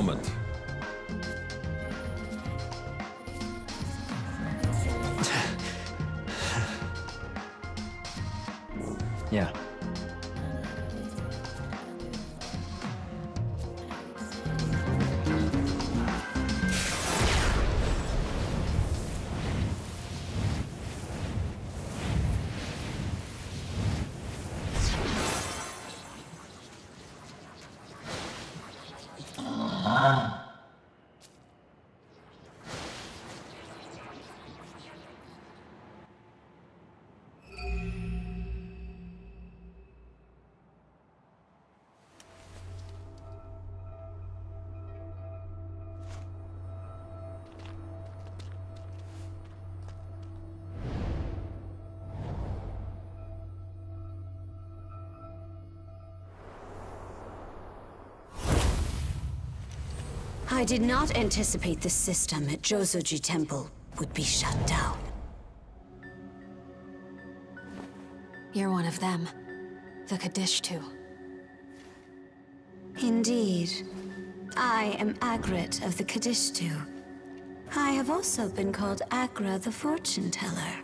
moment. Yeah. I did not anticipate the system at Jozoji Temple would be shut down. You're one of them. The Kadishtu. Indeed. I am Agrit of the Kadishtu. I have also been called Agra the Fortune Teller.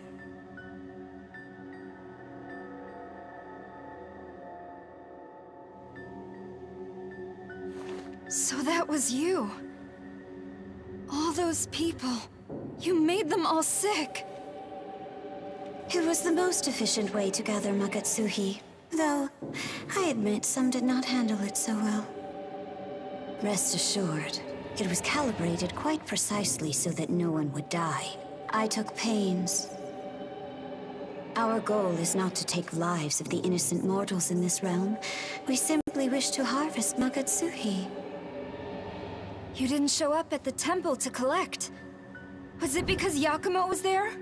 So that was you. All those people. You made them all sick. It was the most efficient way to gather Magatsuhi, though I admit some did not handle it so well. Rest assured, it was calibrated quite precisely so that no one would die. I took pains. Our goal is not to take lives of the innocent mortals in this realm. We simply wish to harvest Magatsuhi. You didn't show up at the temple to collect. Was it because Yakumo was there?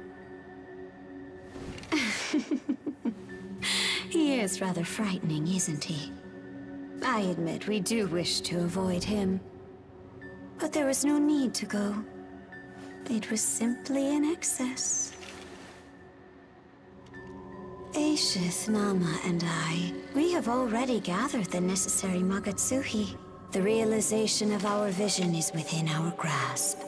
He is rather frightening, isn't he? I admit we do wish to avoid him. But there was no need to go. It was simply an excess. Aishith, Nama, and I, we have already gathered the necessary Magatsuhi. The realization of our vision is within our grasp.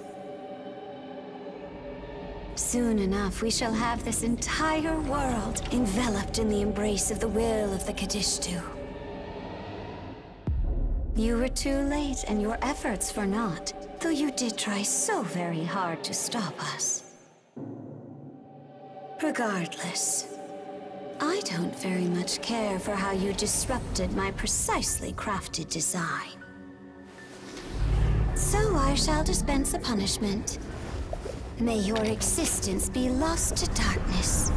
Soon enough, we shall have this entire world enveloped in the embrace of the will of the Kadishtu. You were too late, and your efforts for naught, though you did try so very hard to stop us. Regardless, I don't very much care for how you disrupted my precisely crafted design. So I shall dispense a punishment. May your existence be lost to darkness.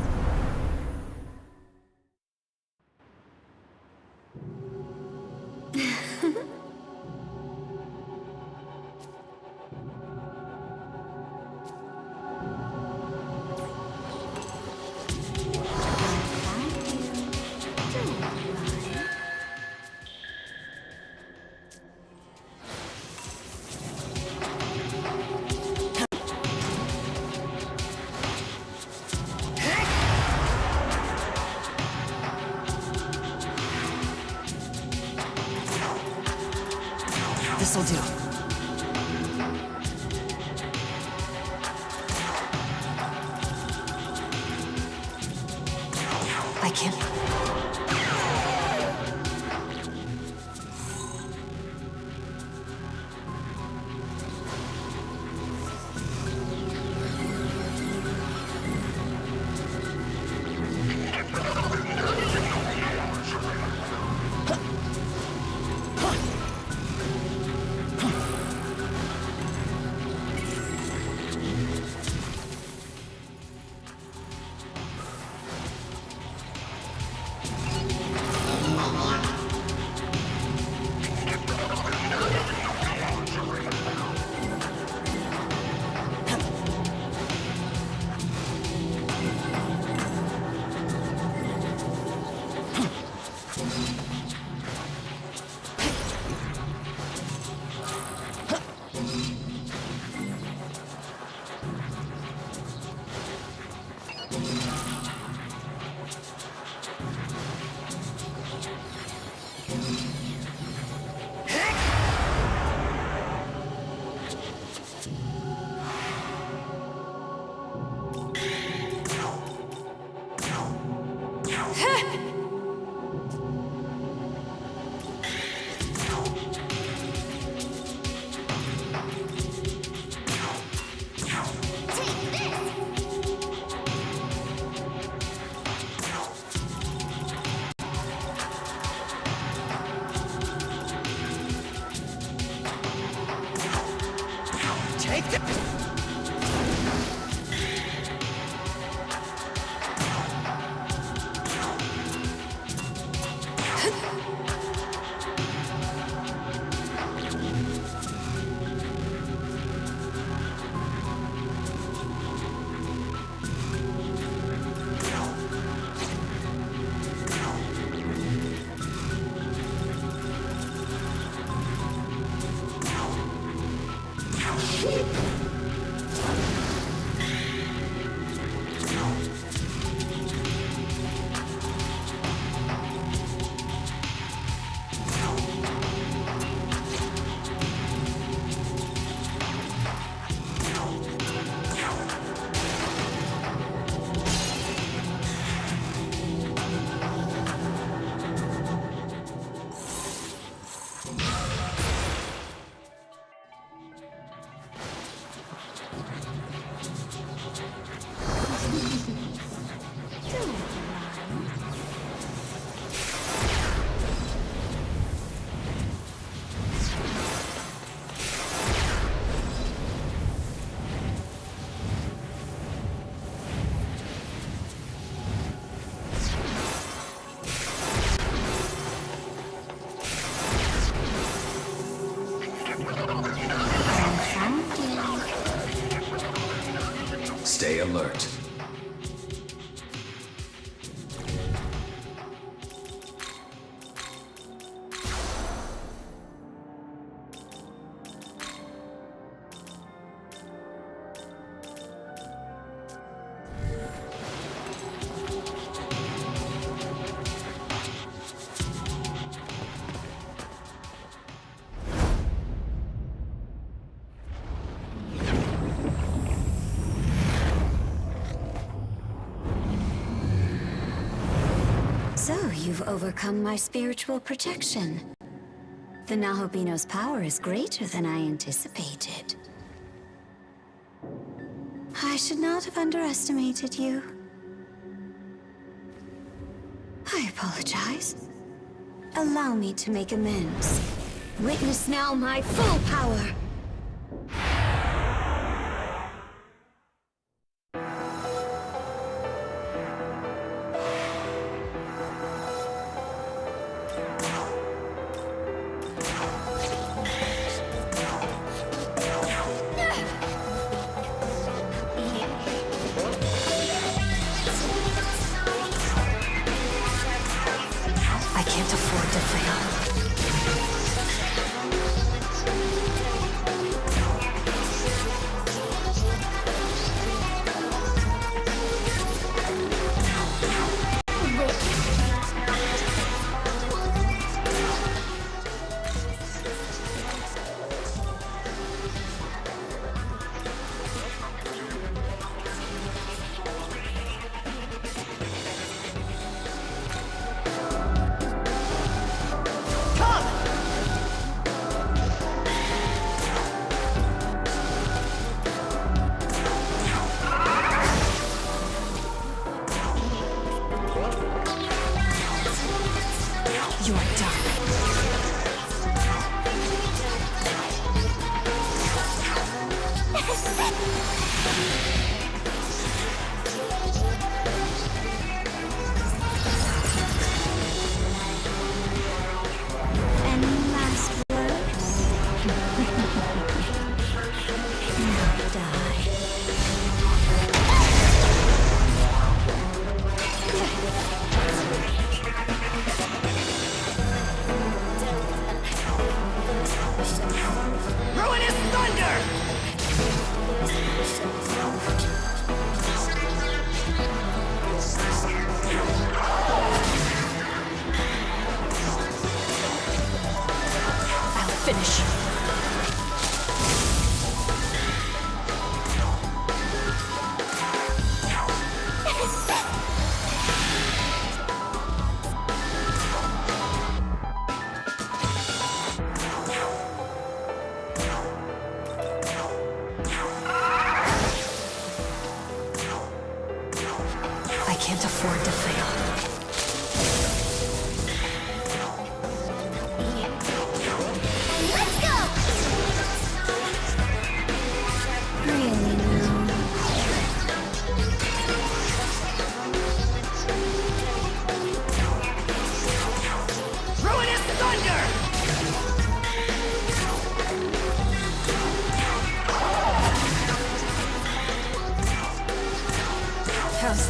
This'll do. I can't. Take the... Stay alert. So, you've overcome my spiritual protection. The Nahobino's power is greater than I anticipated. I should not have underestimated you. I apologize. Allow me to make amends. Witness now my full power! I can't afford to fail. You're done. Any last words? Now die. Ruinous thunder! I'll finish you. I can't afford to fail. Let's go!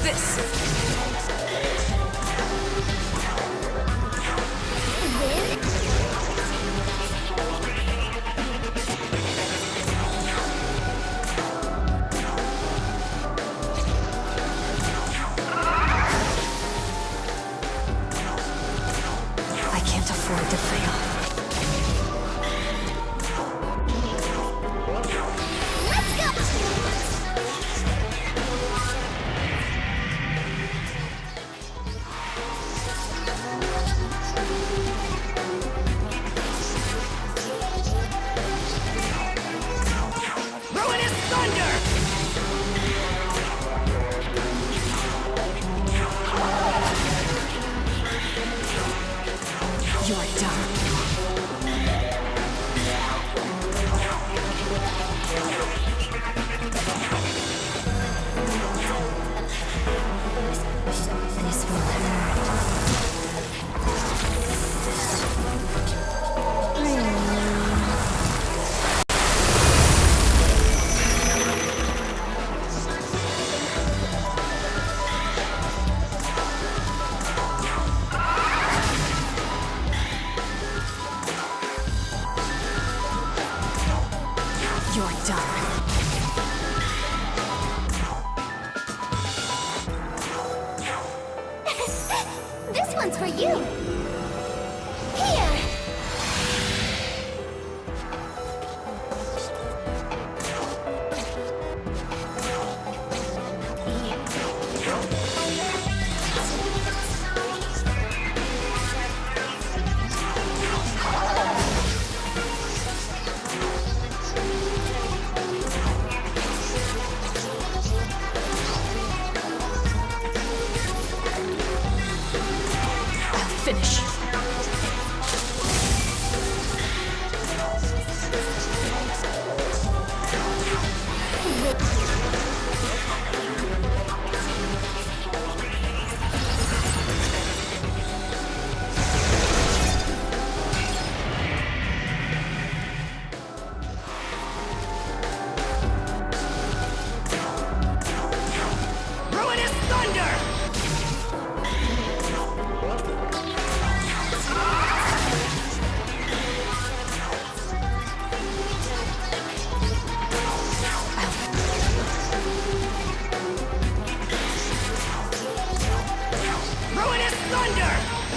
this? I can't afford to fail. You're done. This will hurt. You're done. This one's for you! Here! Finish. Ruinous thunder! Ruinous thunder!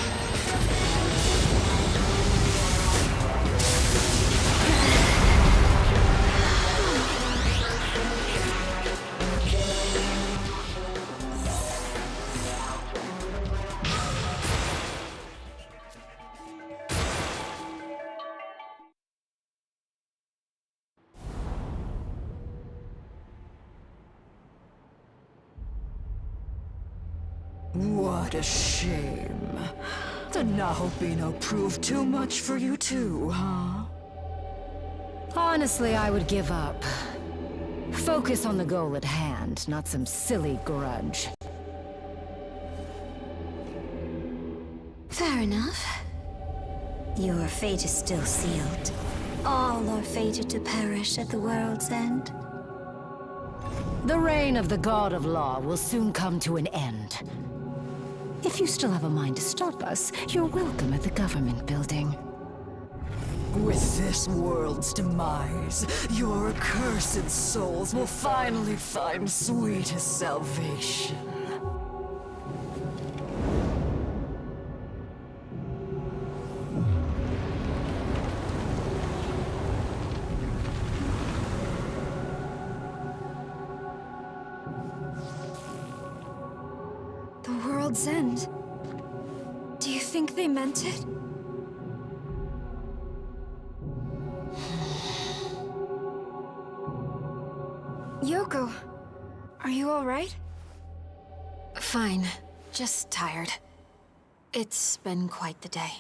What a shame. The Nahobino proved too much for you too, huh? Honestly, I would give up. Focus on the goal at hand, not some silly grudge. Fair enough. Your fate is still sealed. All are fated to perish at the world's end. The reign of the God of Law will soon come to an end. If you still have a mind to stop us, you're welcome at the government building. With this world's demise, your accursed souls will finally find sweetest salvation. The world's end. Do you think they meant it? Yoko, are you all right? Fine. Just tired. It's been quite the day.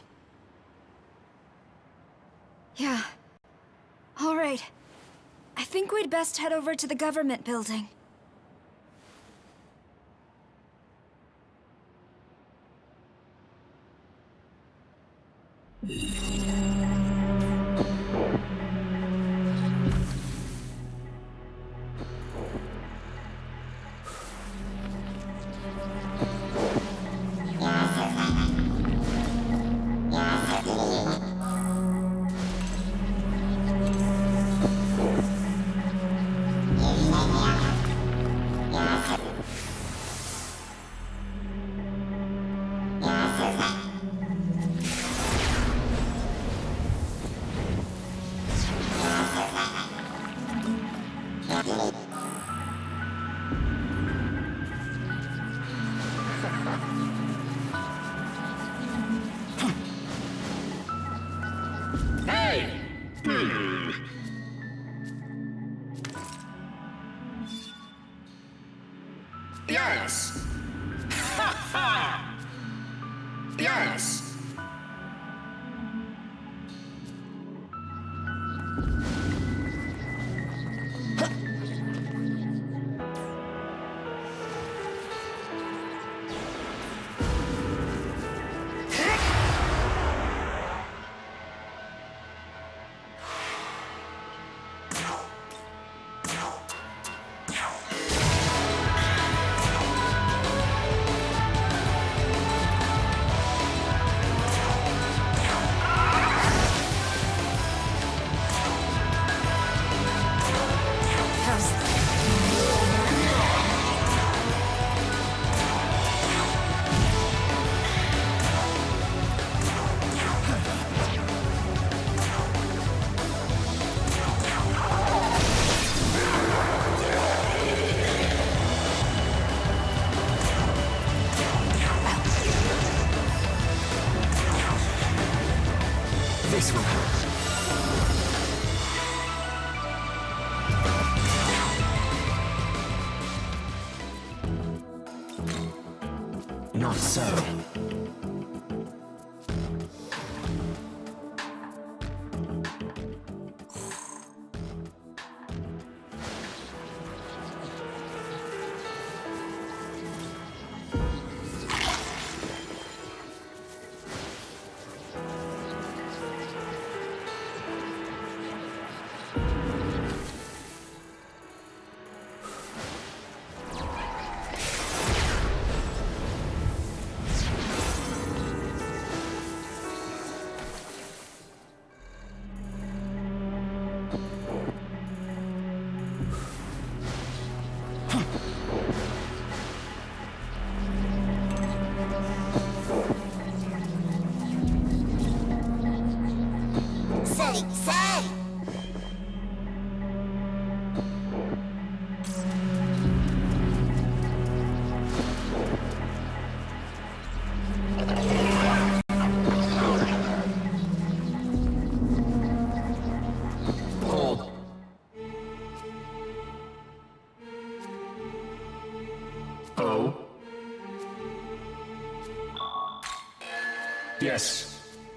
Yeah. All right. I think we'd best head over to the government building. Hey! Yes! Ha ha! Yes! This will help. Not so. Oh? Yes.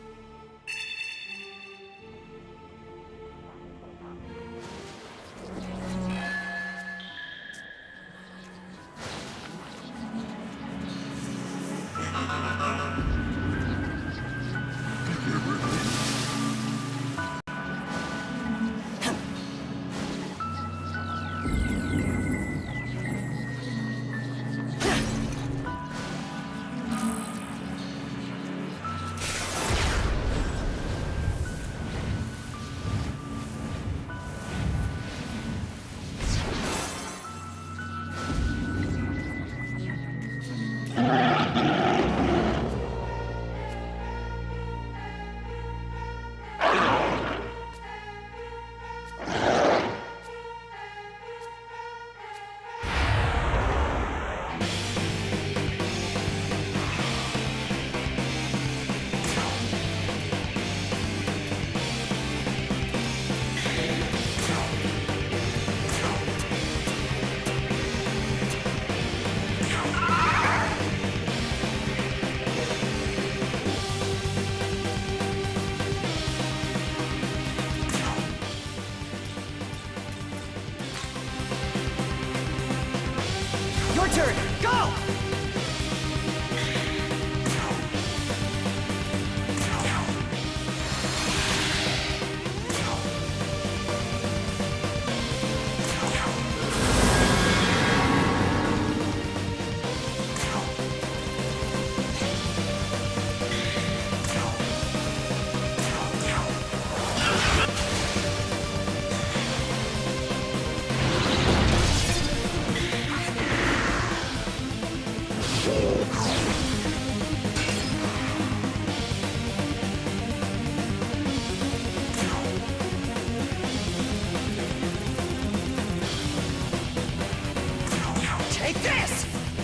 Your turn! Go! Take this!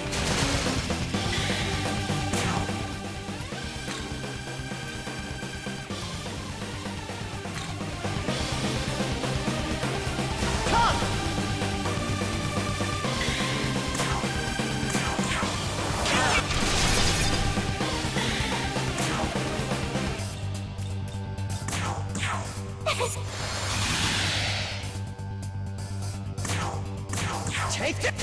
Take this!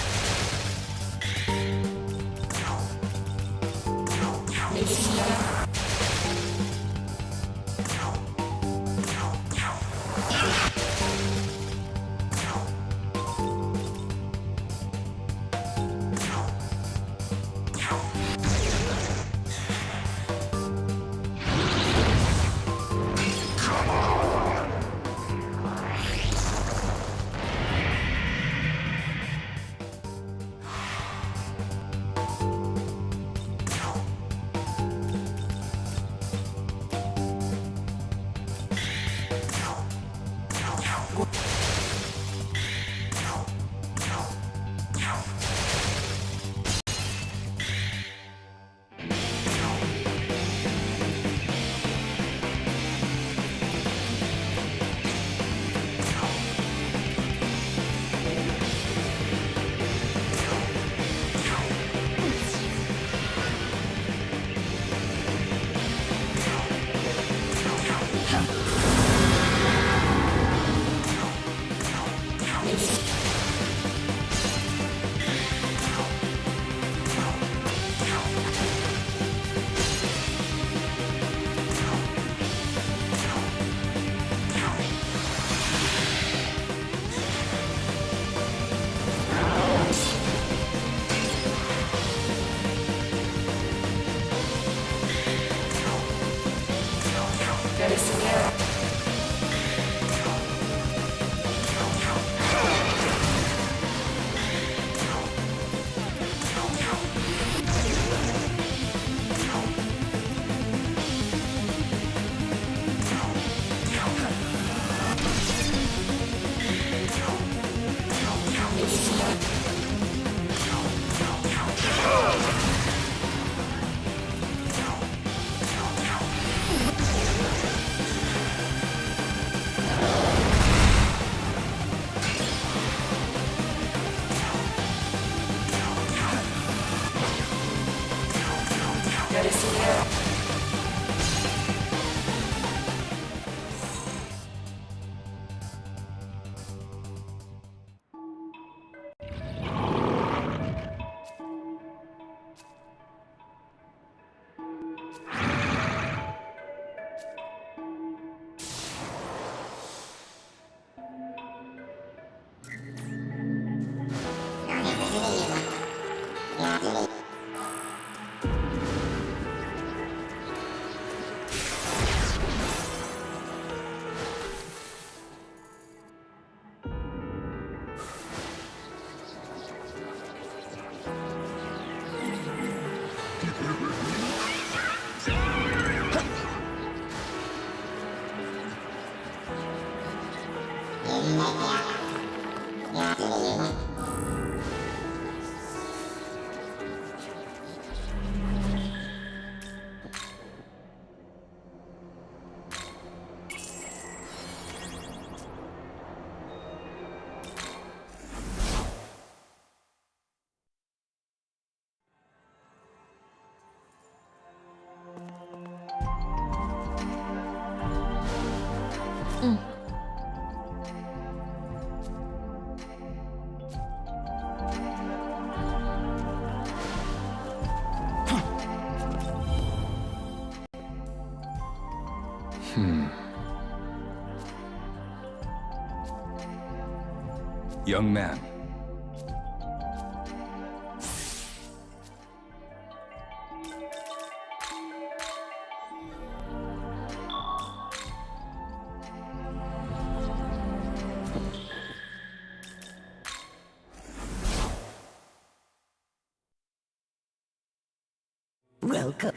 Young man. Welcome.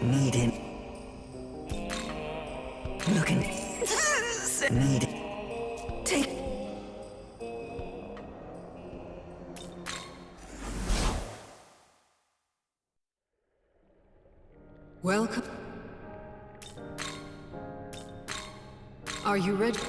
Needing. Looking. Needing. Take... Welcome. Are you ready?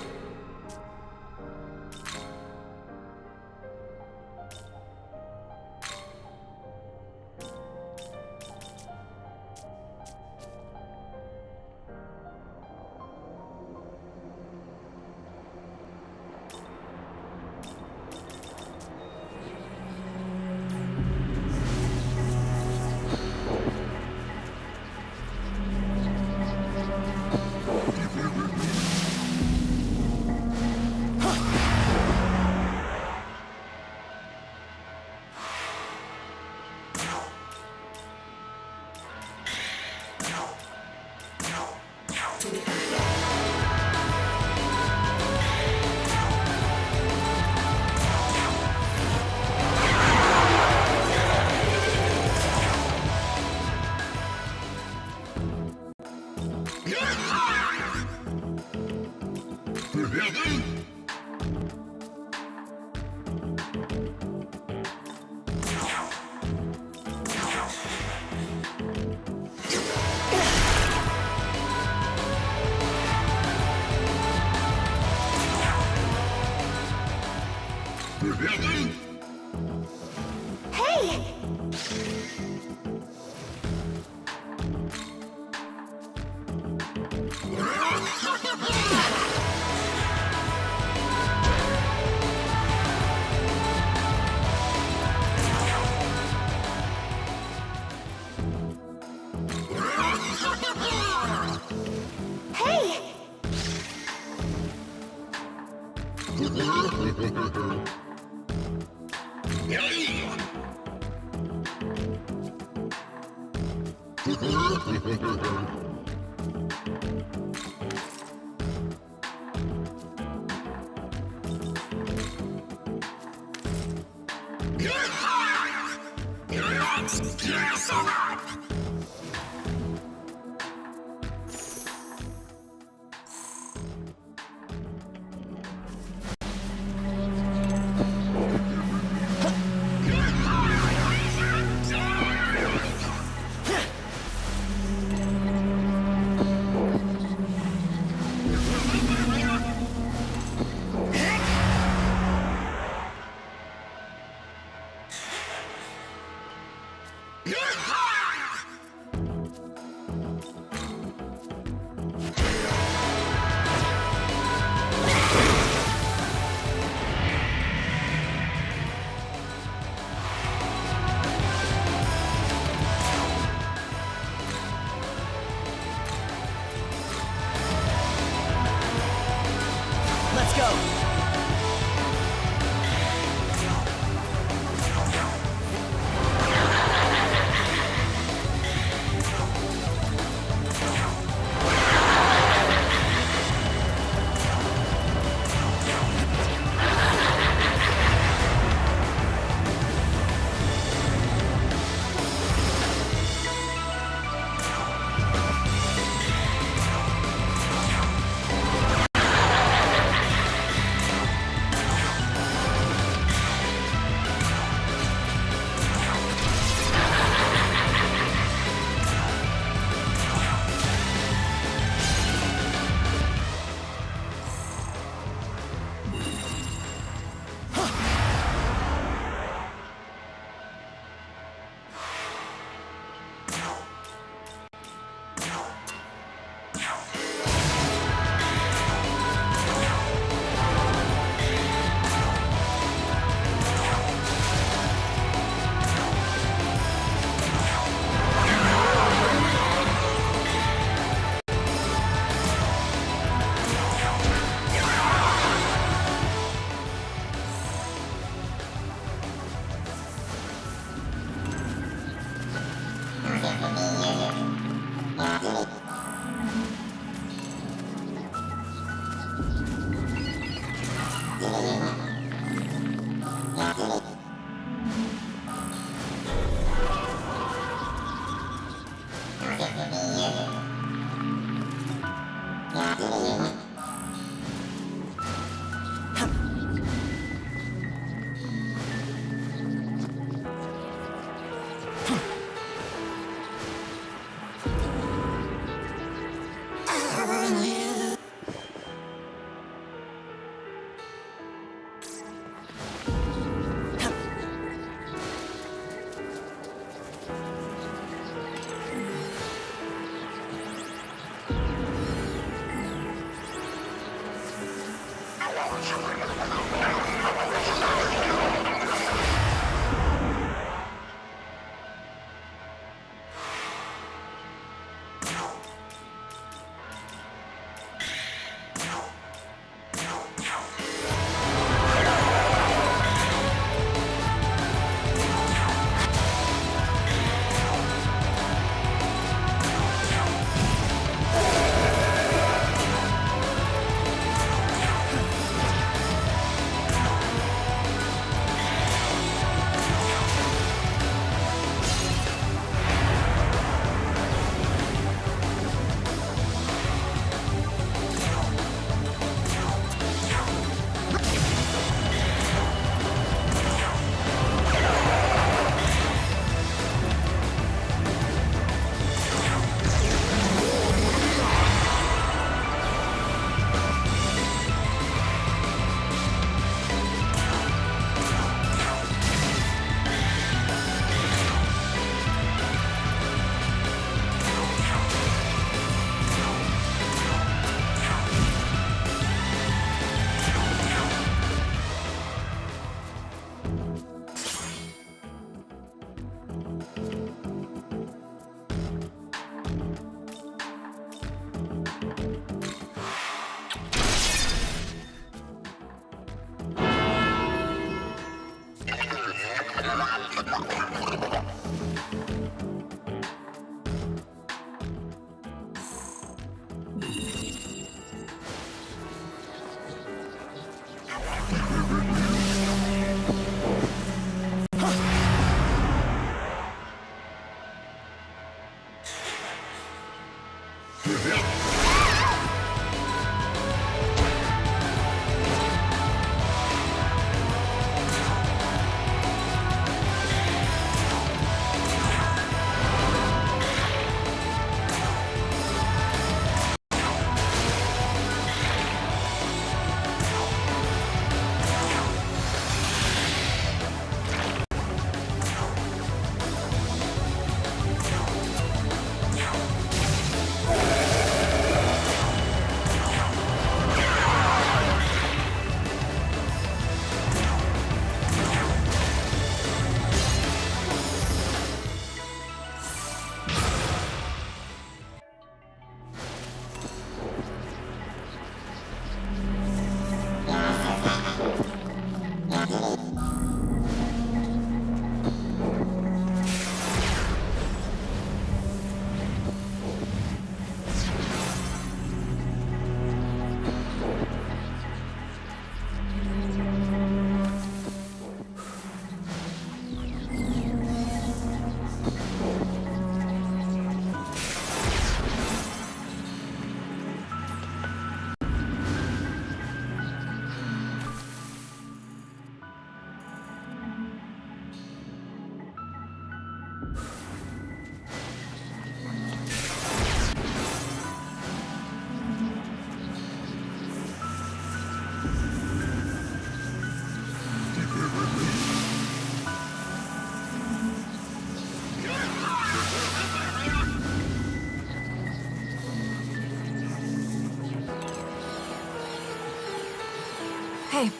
Hey.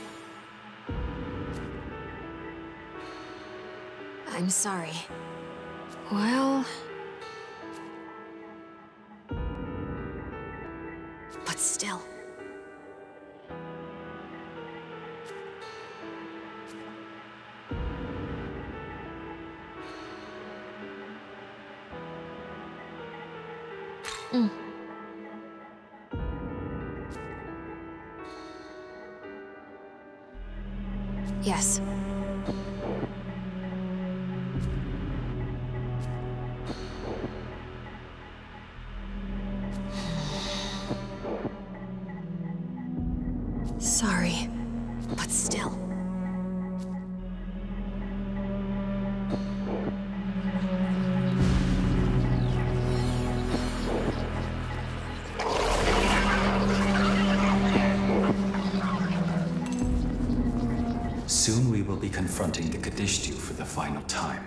I'm sorry. Well... but still. Yes. Sorry, but still. Soon we will be confronting the Kadishtu for the final time.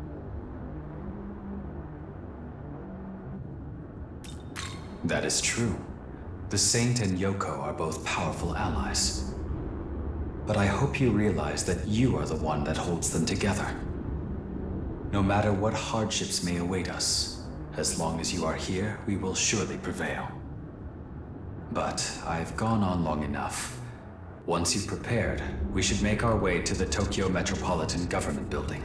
That is true. The Saint and Yoko are both powerful allies. But I hope you realize that you are the one that holds them together. No matter what hardships may await us, as long as you are here, we will surely prevail. But I've gone on long enough. Once you've prepared, we should make our way to the Tokyo Metropolitan Government Building.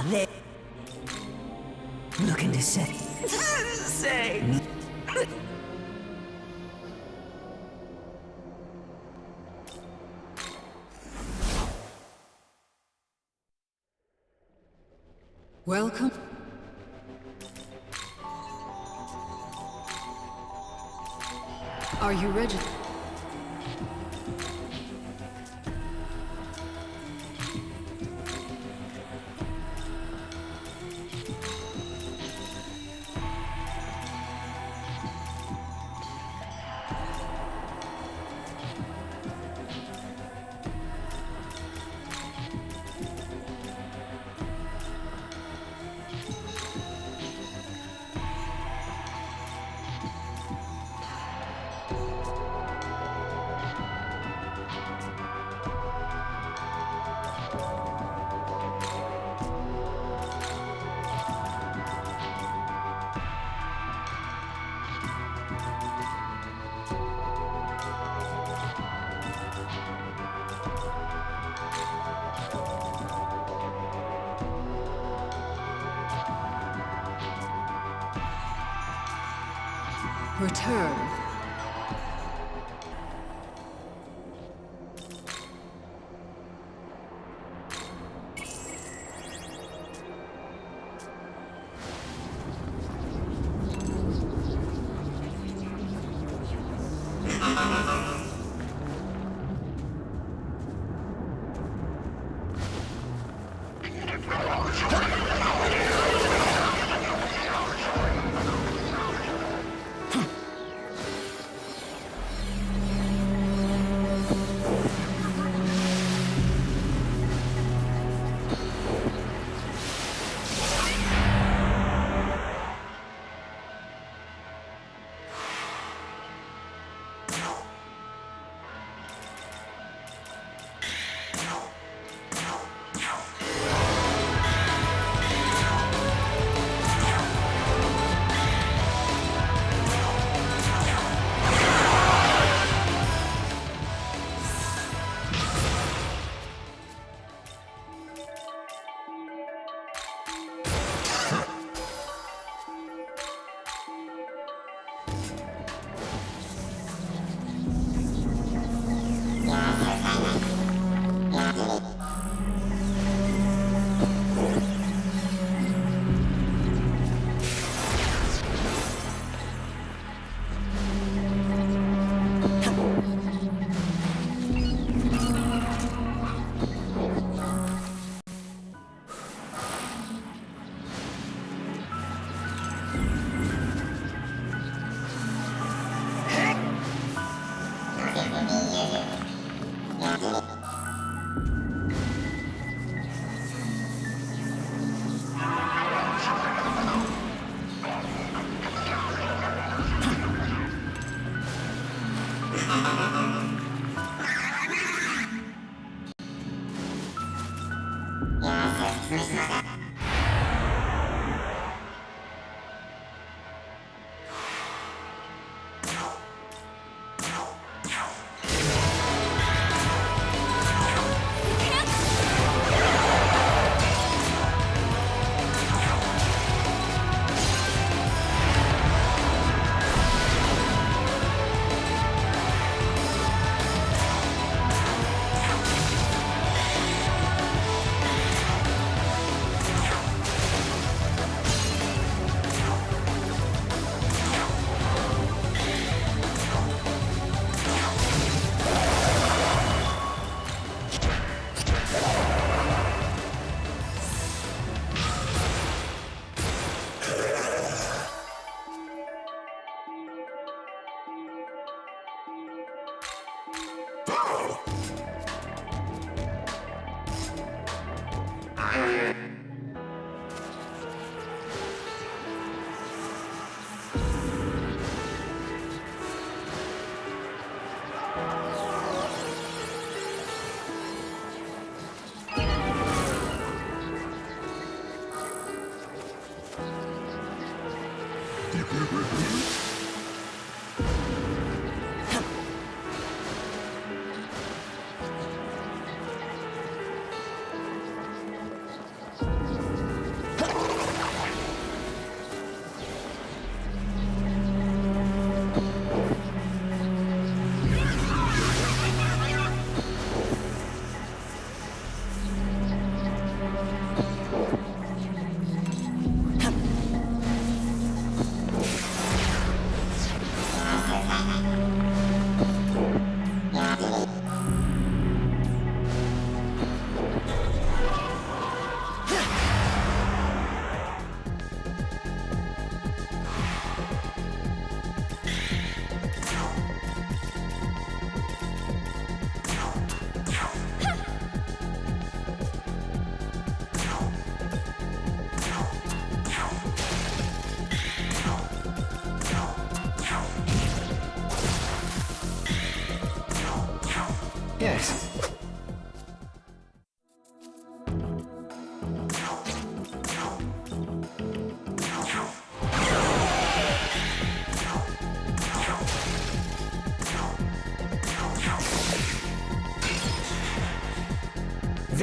They looking to set. Say. Welcome. Are you ready? Return.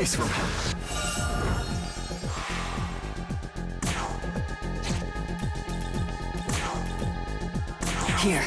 place from him. Here.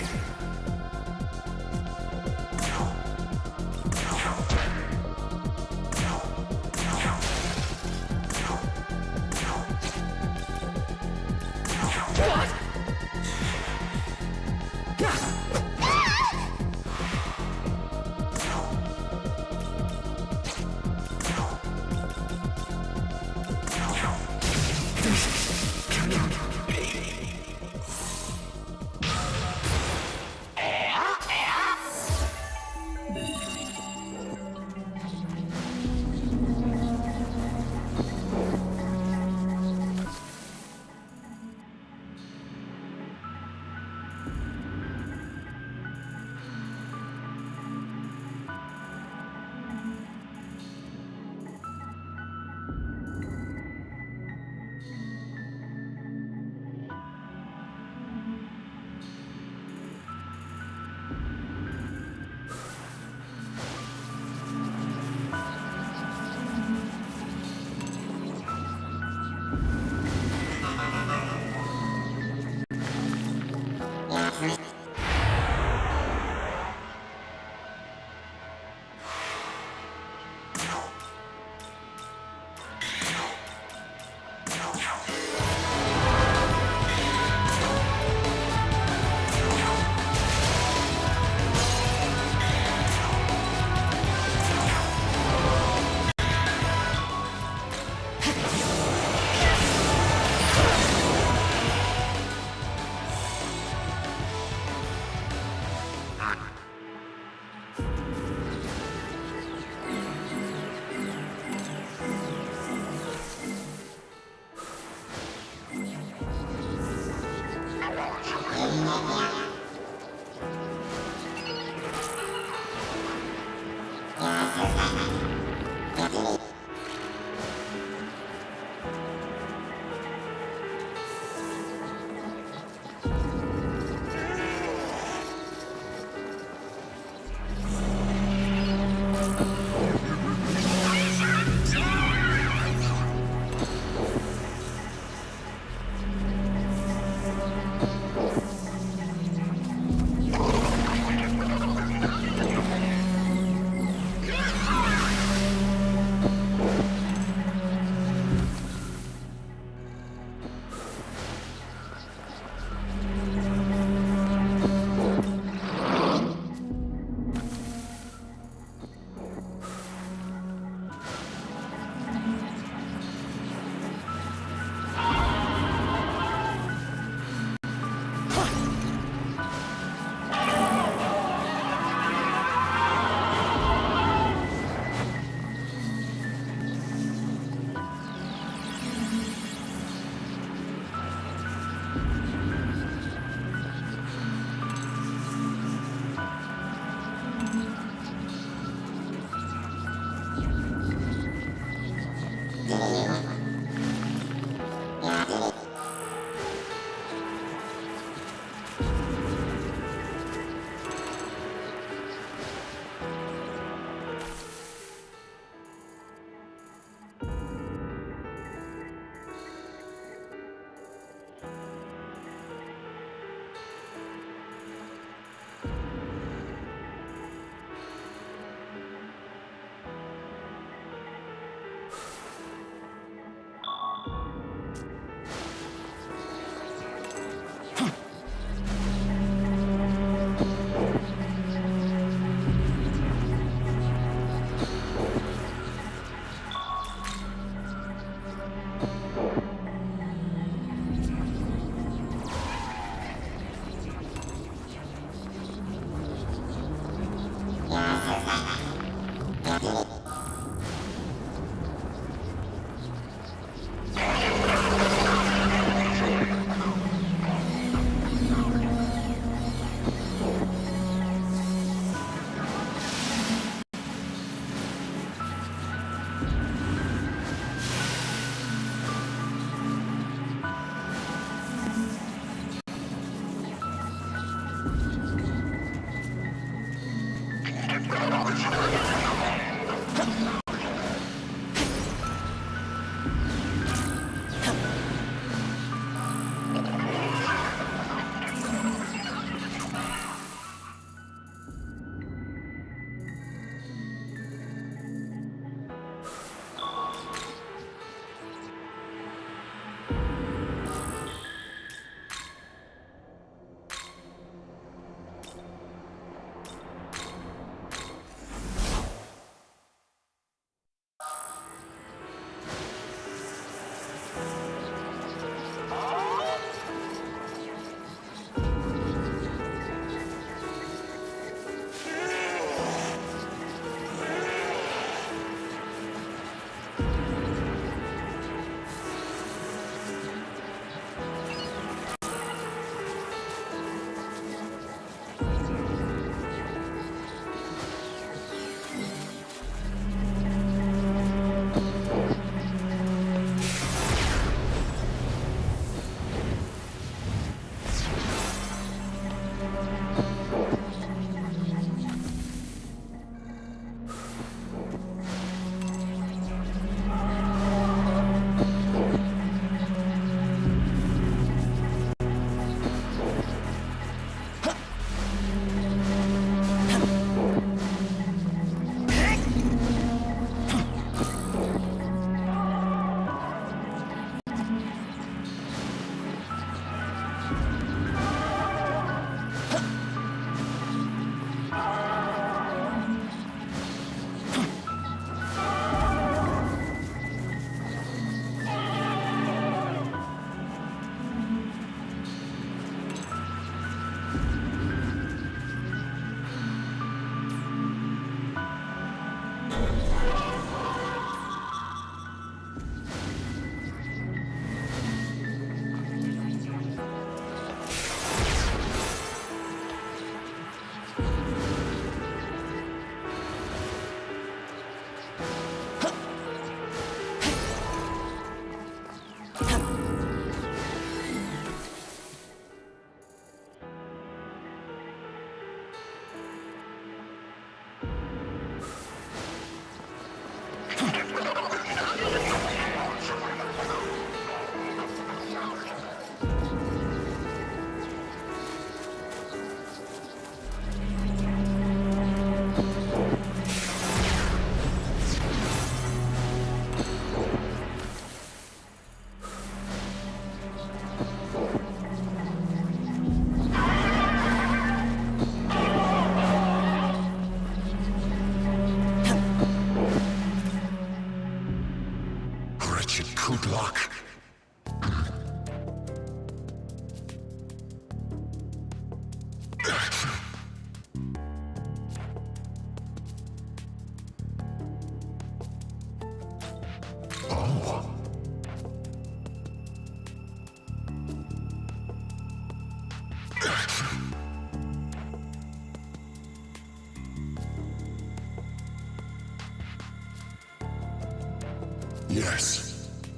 Yes.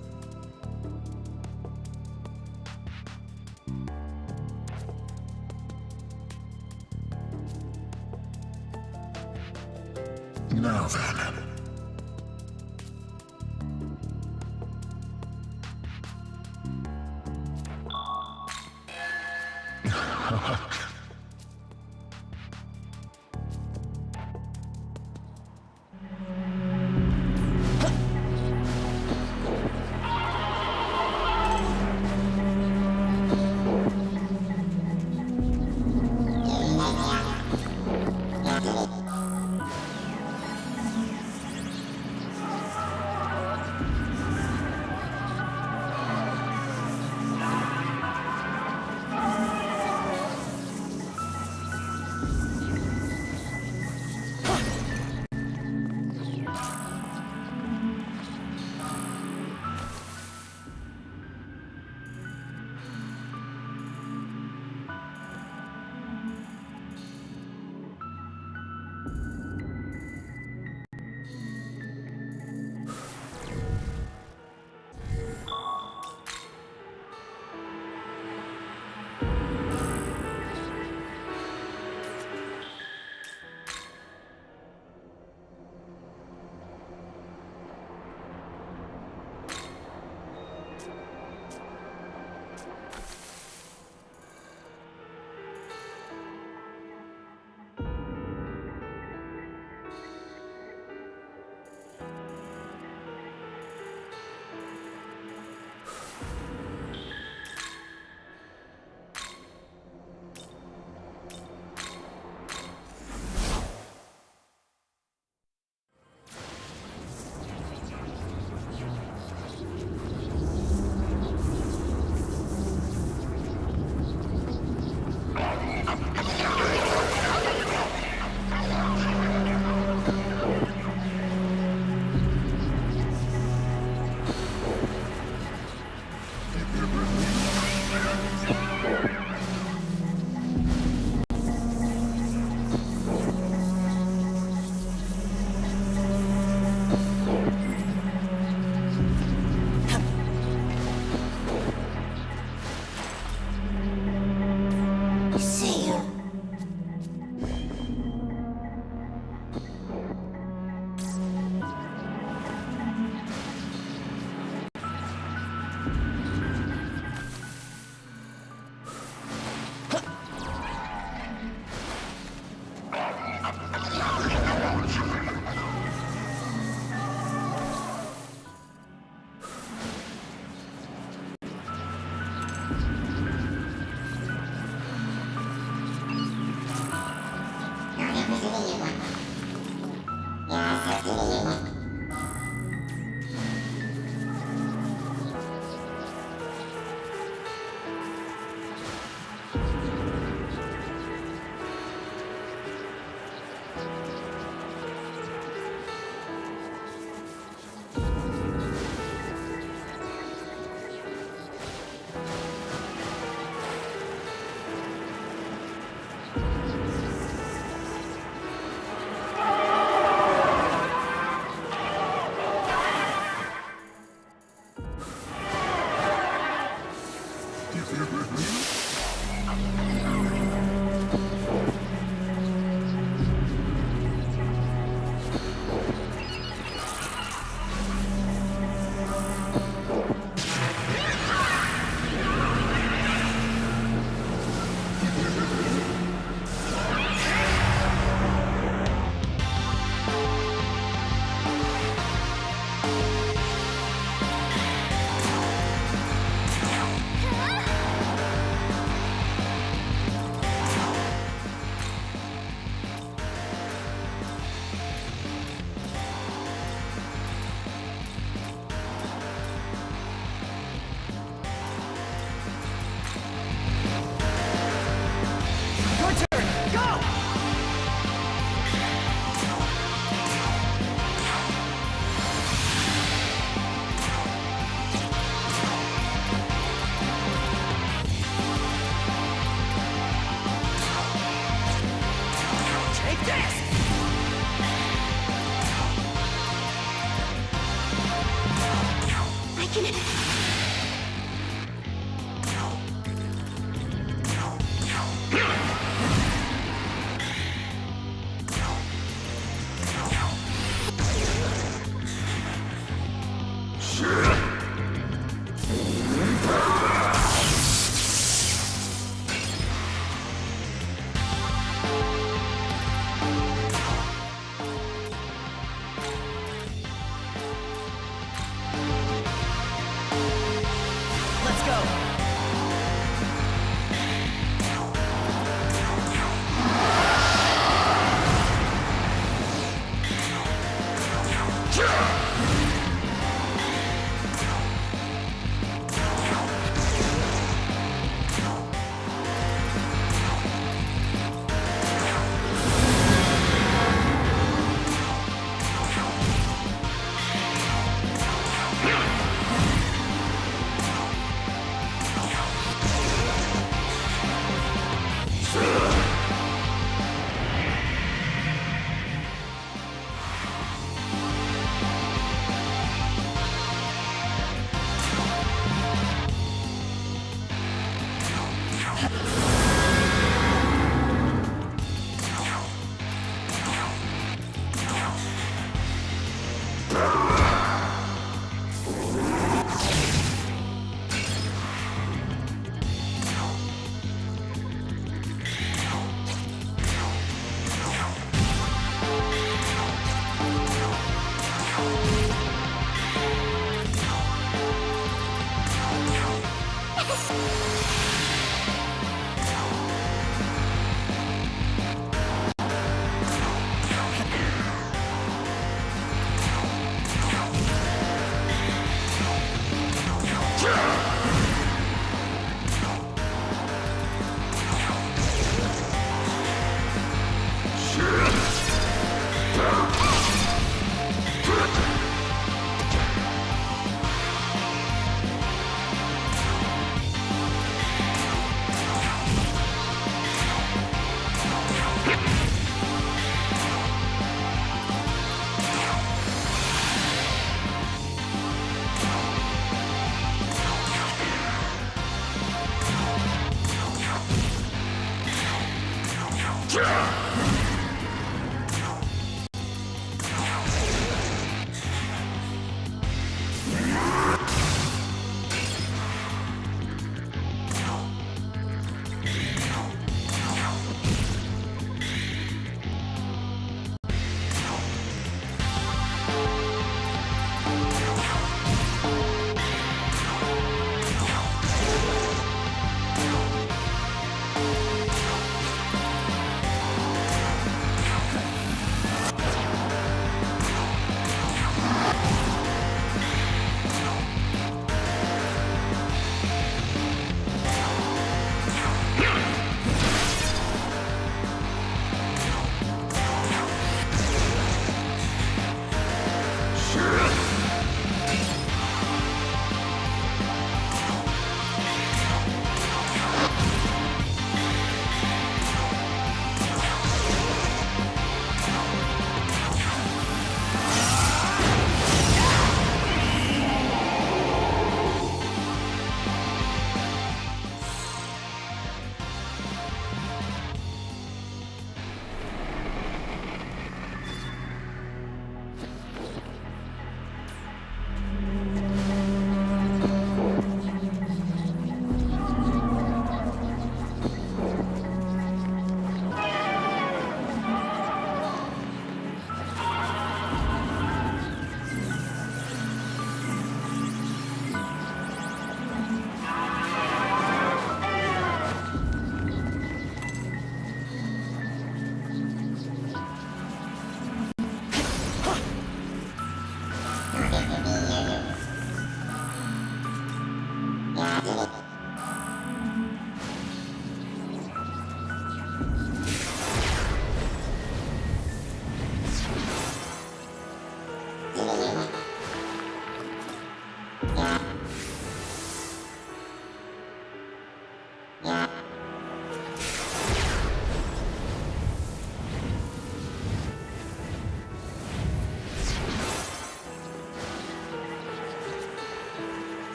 Now then.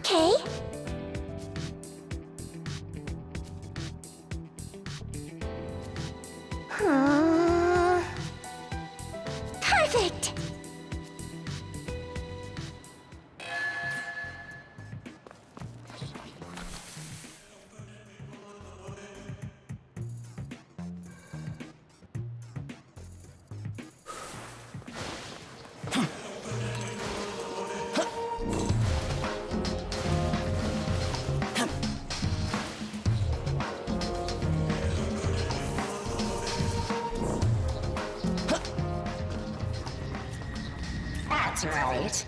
Okay. Perfect! That's right.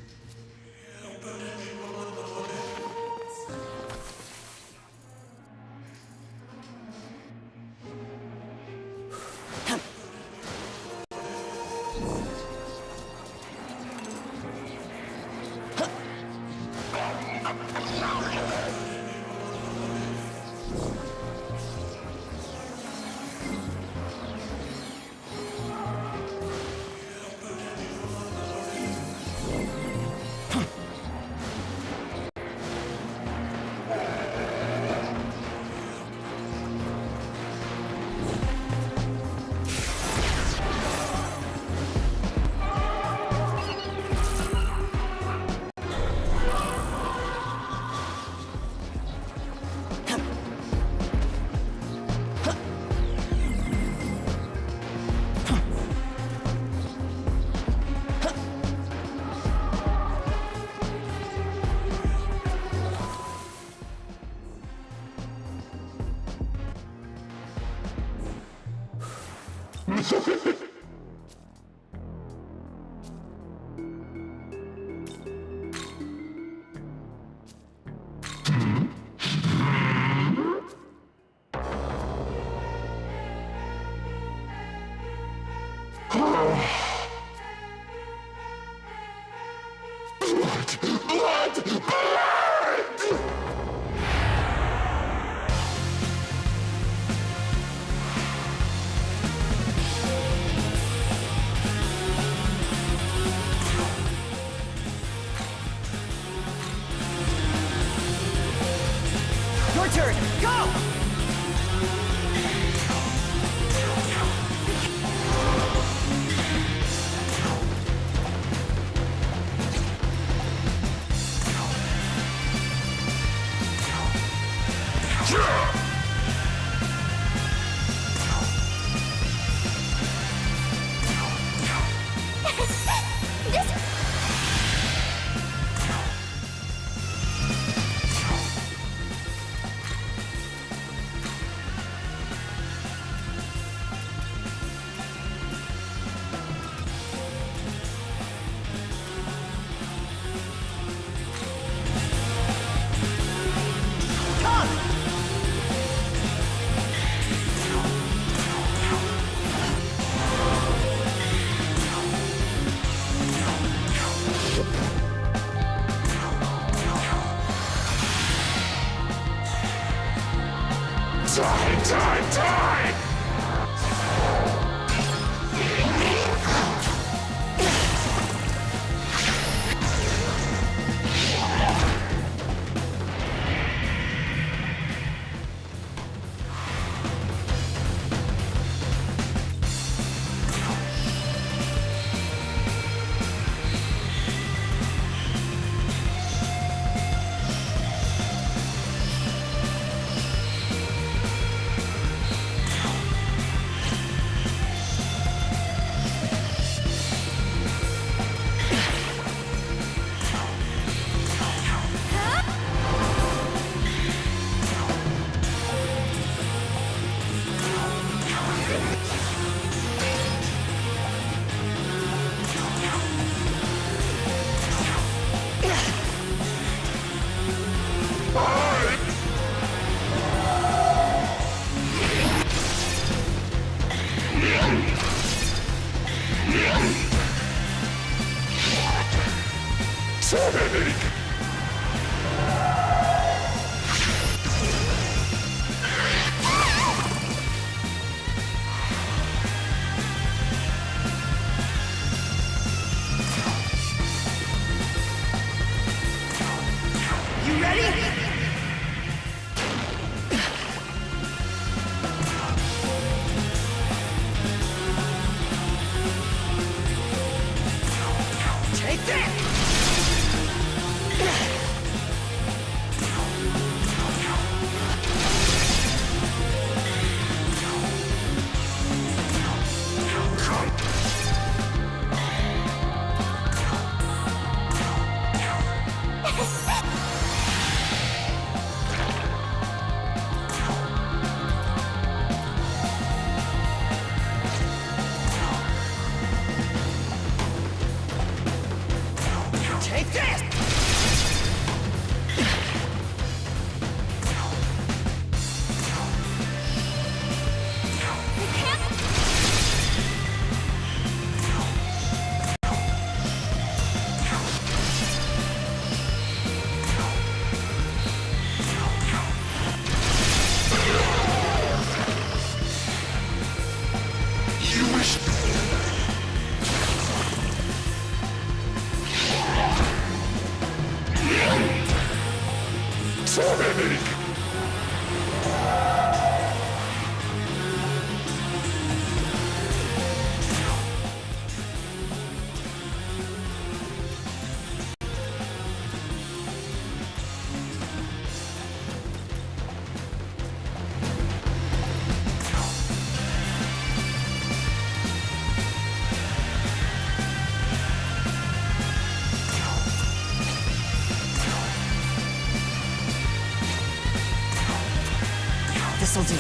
Your turn, go! Die! This'll do.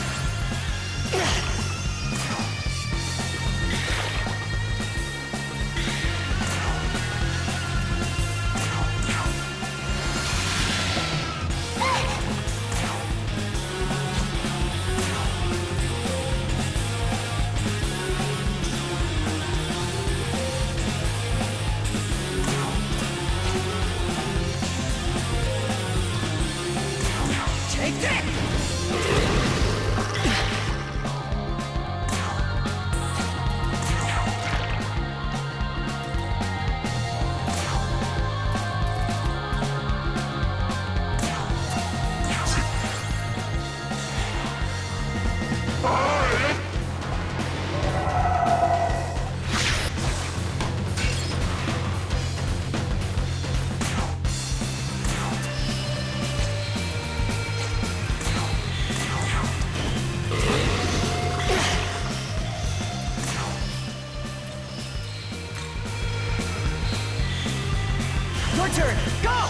Your turn, go!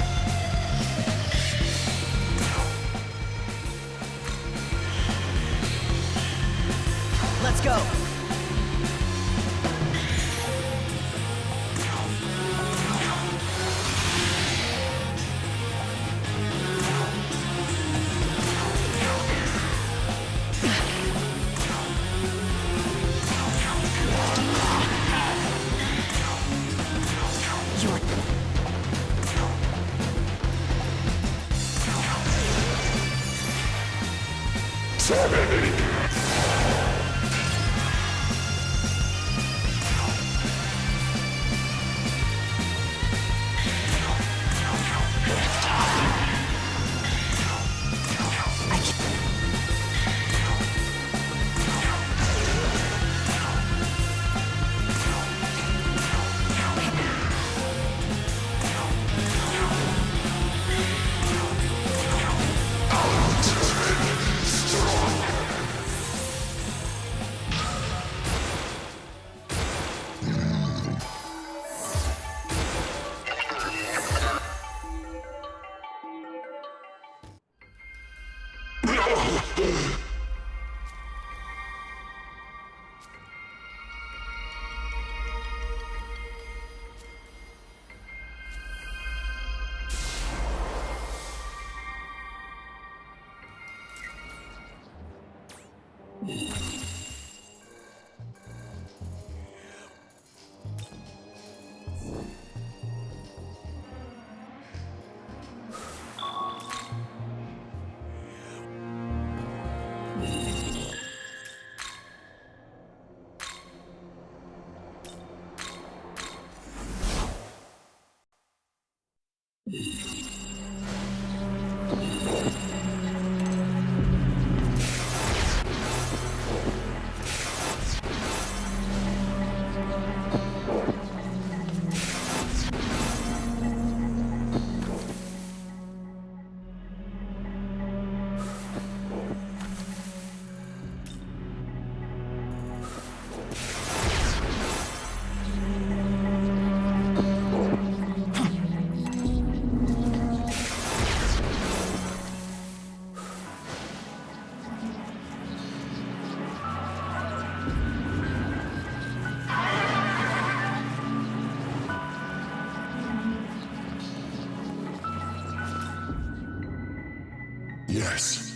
Let's go. Yes.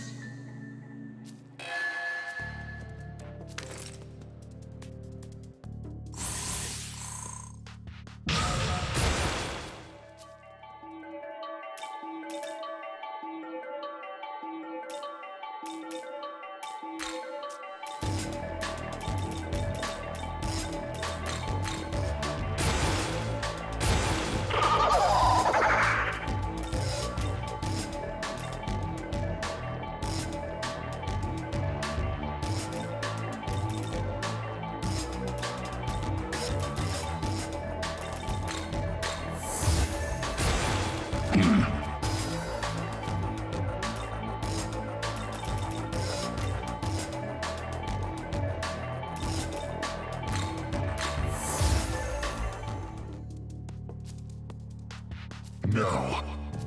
No.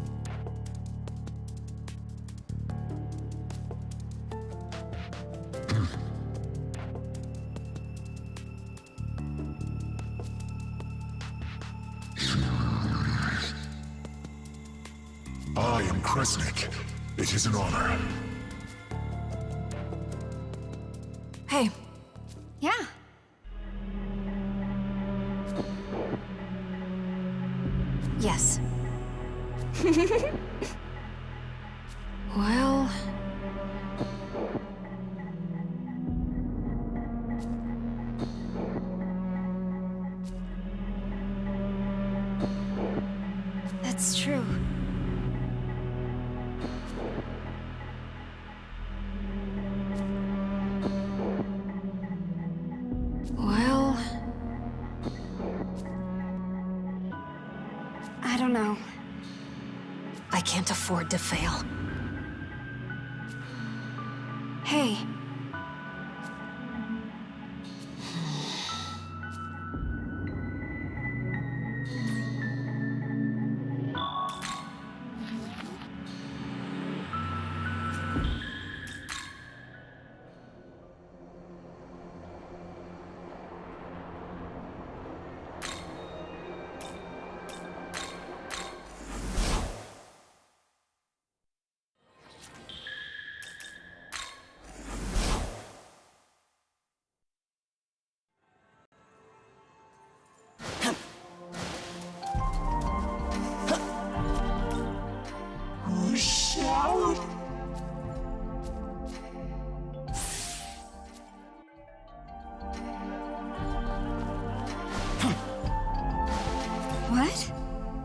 I am Kresnik. It is an honor. Hey. Yeah. Yes. Well... That's true. Well... I don't know. I can't afford to fail. Hey. What?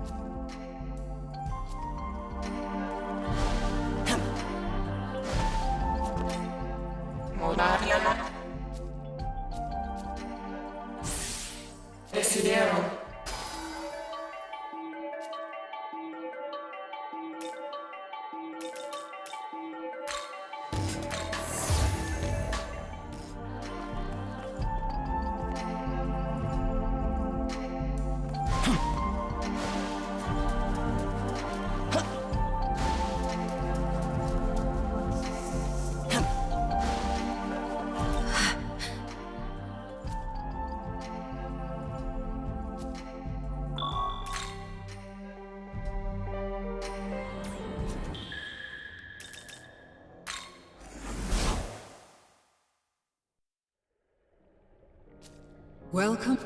Welcome.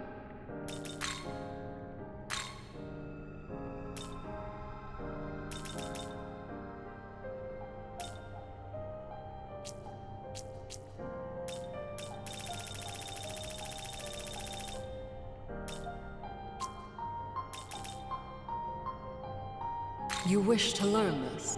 You wish to learn this?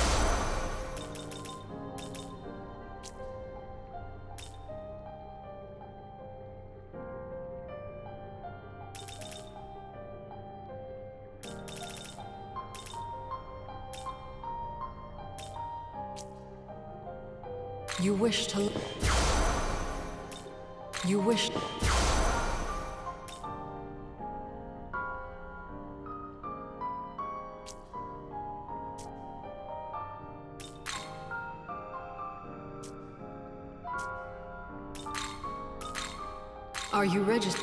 You wish to... You wish... Are you registered?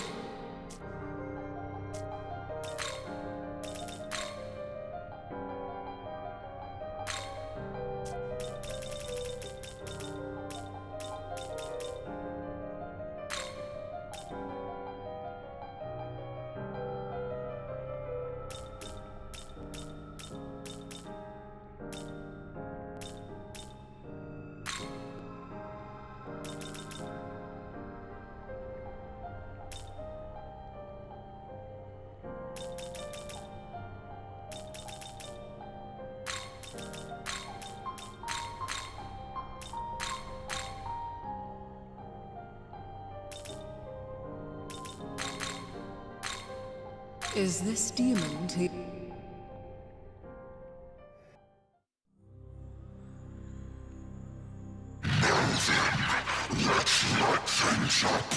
Is this demon to... Let's light things up.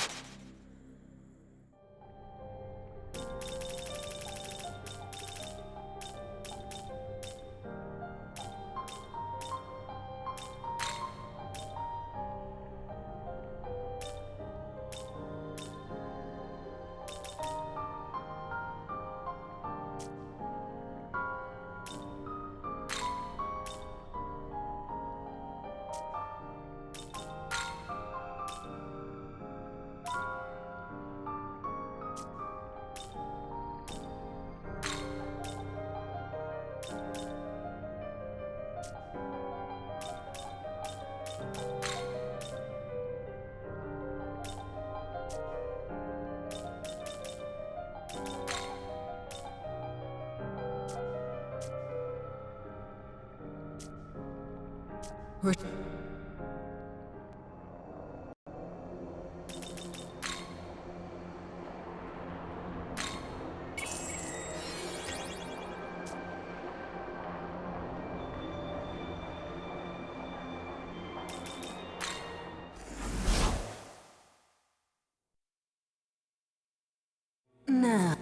Now,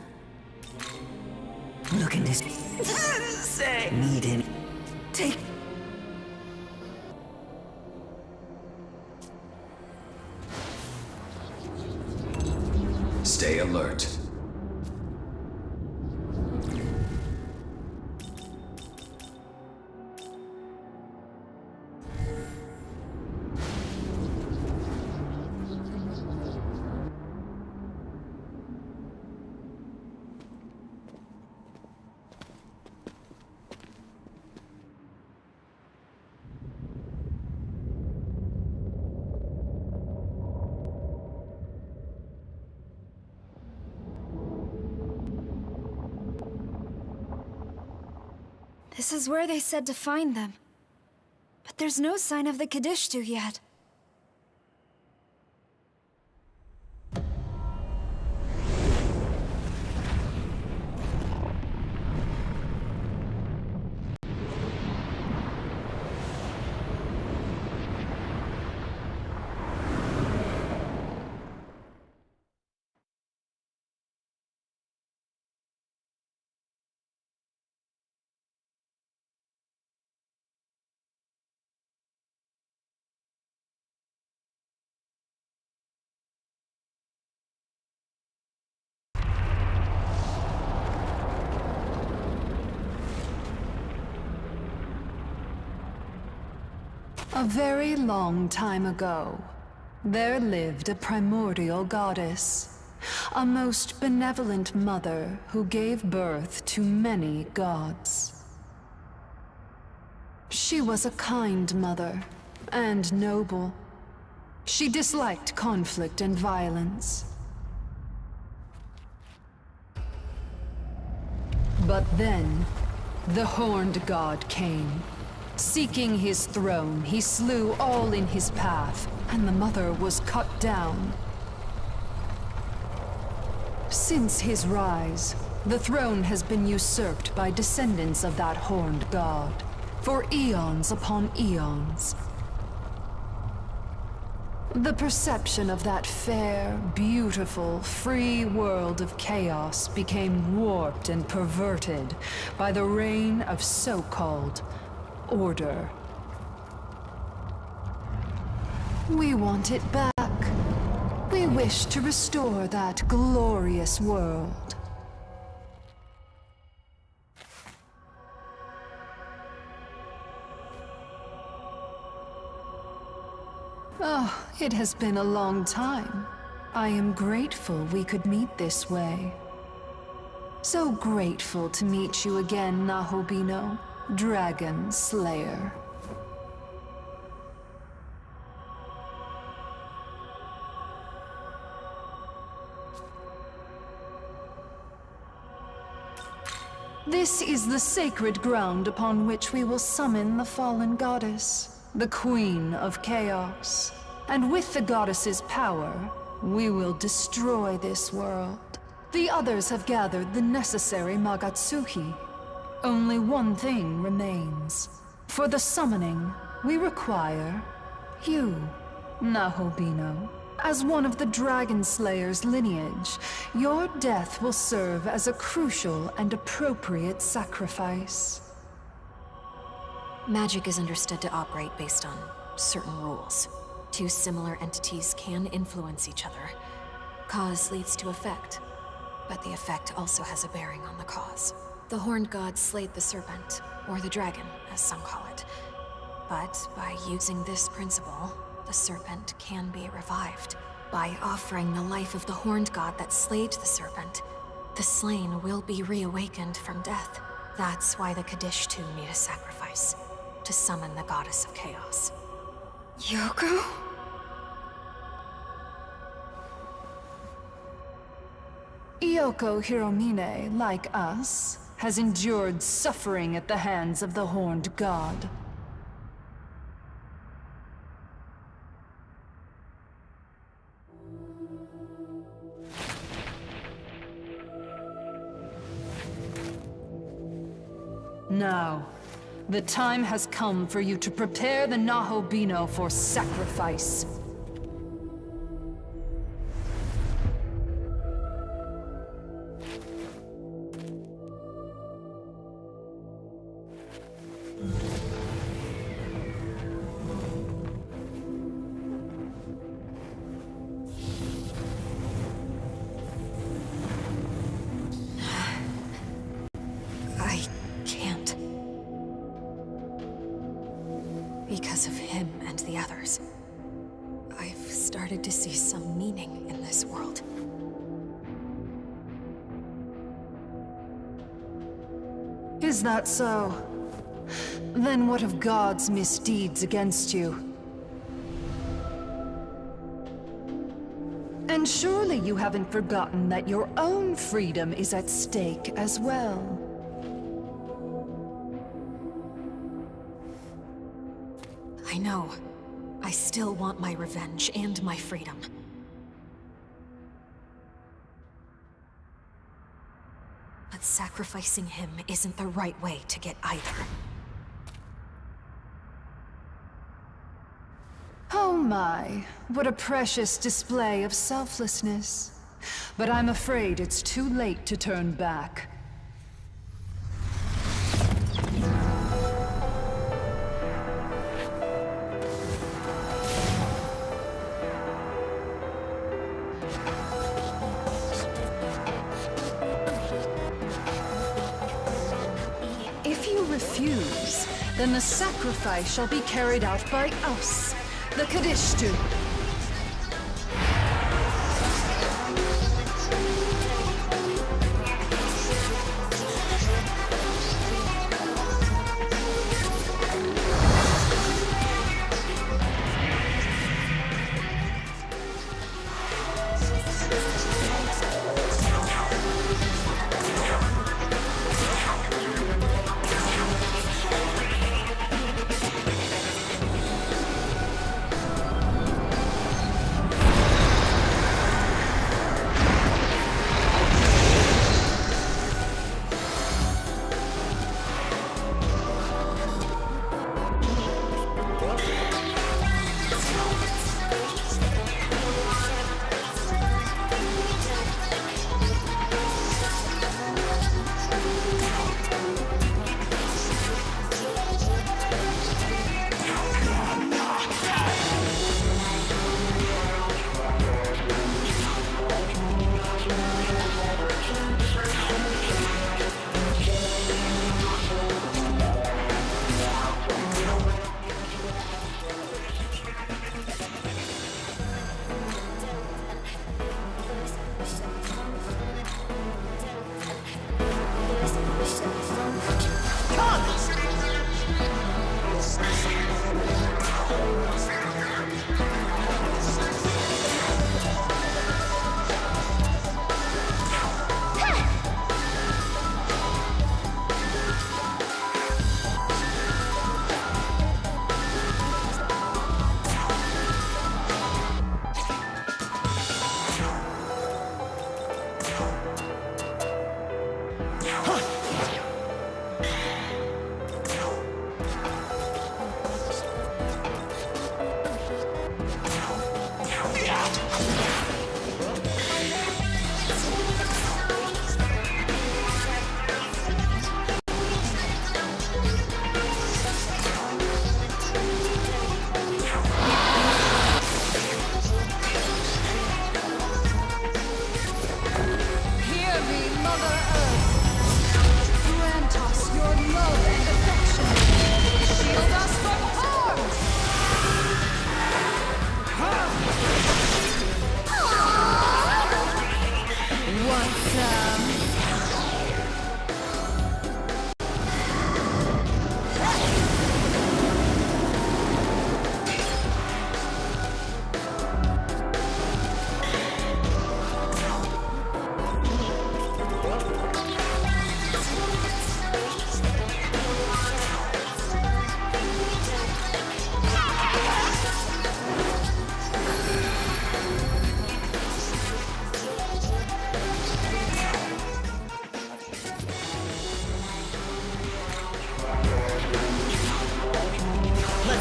look in this. Say, need any? Take. Stay alert. This is where they said to find them. But there's no sign of the Kadishtu yet. A very long time ago, there lived a primordial goddess, a most benevolent mother who gave birth to many gods. She was a kind mother and noble. She disliked conflict and violence. But then, the Horned God came. Seeking his throne, he slew all in his path, and the mother was cut down. Since his rise, the throne has been usurped by descendants of that Horned God, for eons upon eons. The perception of that fair, beautiful, free world of chaos became warped and perverted by the reign of so-called order. We want it back. We wish to restore that glorious world. Oh, it has been a long time. I am grateful we could meet this way. So grateful to meet you again, Nahobino. Dragon Slayer. This is the sacred ground upon which we will summon the fallen goddess, the Queen of Chaos. And with the goddess's power, we will destroy this world. The others have gathered the necessary Magatsuhi. Only one thing remains. For the summoning, we require you, Nahobino. As one of the Dragon Slayer's lineage, your death will serve as a crucial and appropriate sacrifice. Magic is understood to operate based on certain rules. Two similar entities can influence each other. Cause leads to effect, but the effect also has a bearing on the cause. The Horned God slayed the serpent, or the dragon, as some call it. But by using this principle, the serpent can be revived. By offering the life of the Horned God that slayed the serpent, the slain will be reawakened from death. That's why the Kadishtu need a sacrifice, to summon the Goddess of Chaos. Yoko? Yoko Hiromine, like us, has endured suffering at the hands of the Horned God. Now, the time has come for you to prepare the Nahobino for sacrifice. Because of him and the others, I've started to see some meaning in this world. Is that so? Then what of God's misdeeds against you? And surely you haven't forgotten that your own freedom is at stake as well. I know. I still want my revenge and my freedom. But sacrificing him isn't the right way to get either. Oh my, what a precious display of selflessness. But I'm afraid it's too late to turn back. Refuse, then the sacrifice shall be carried out by us, the Kadishtu.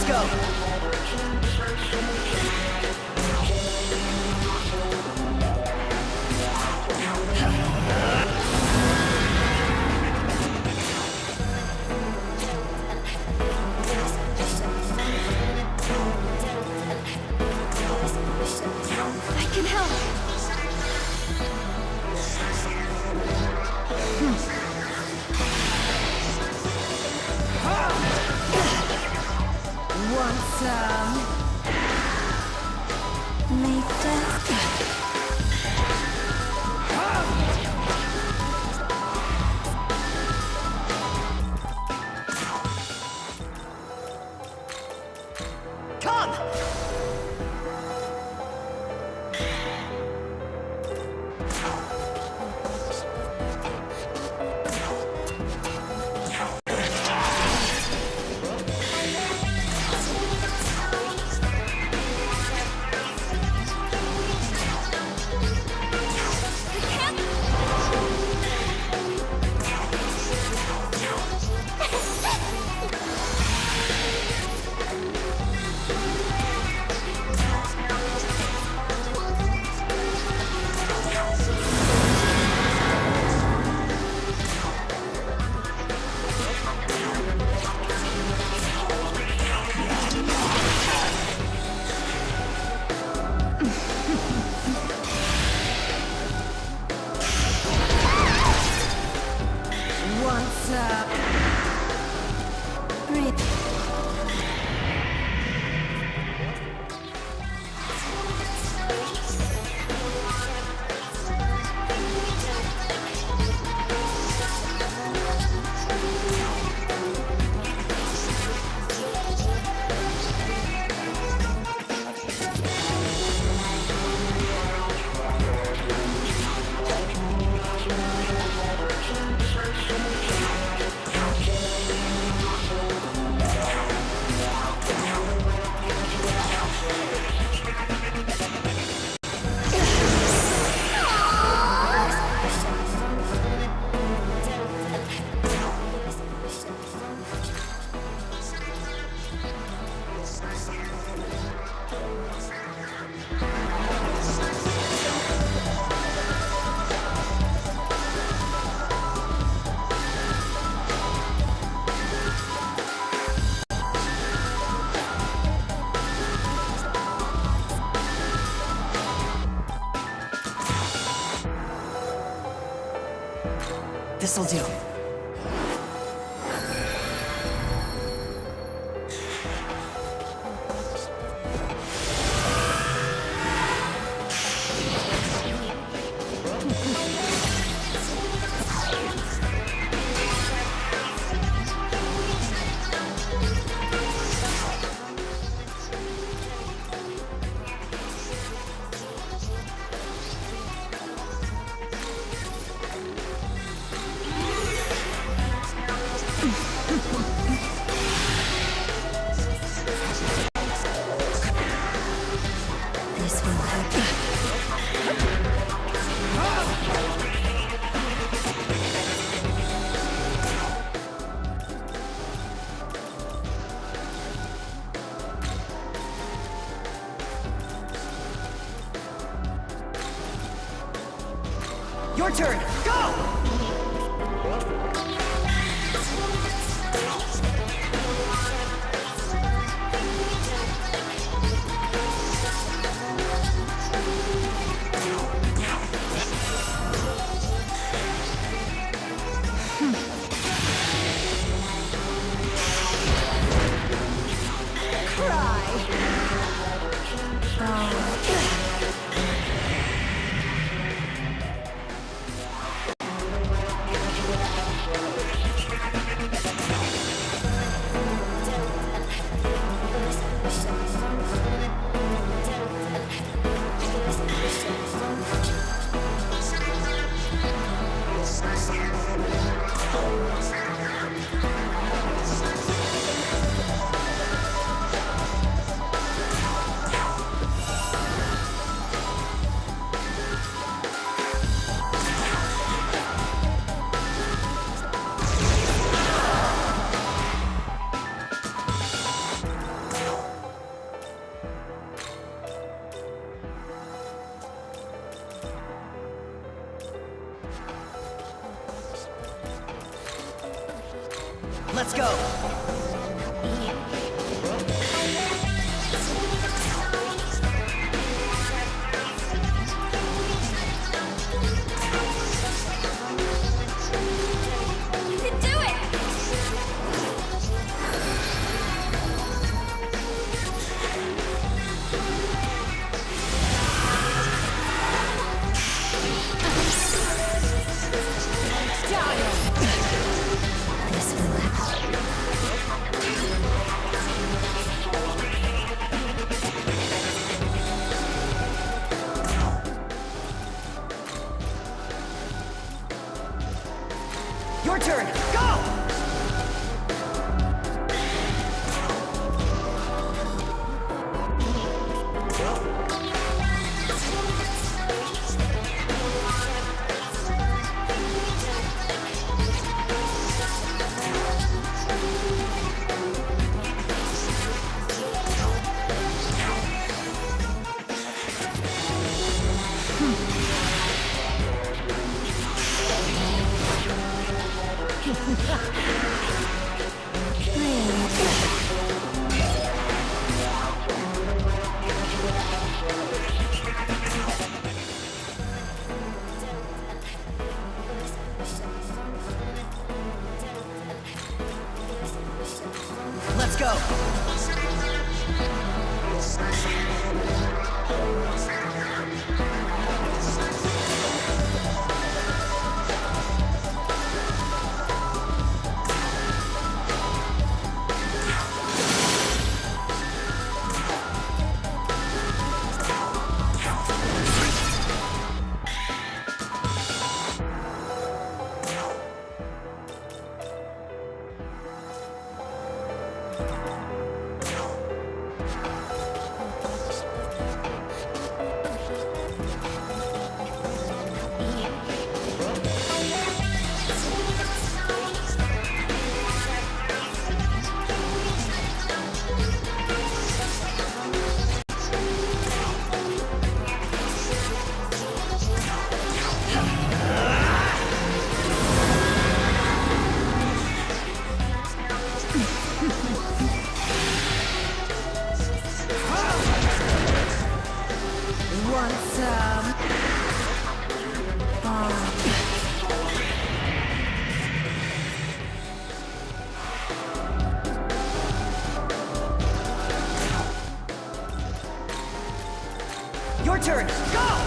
go! I can help. Want some? Make death. Come! What's up? Rip. This'll do. This will hurt. Your turn! Go! Let's go! You can do it! Your turn! Go! Let's go! Your turn! Go!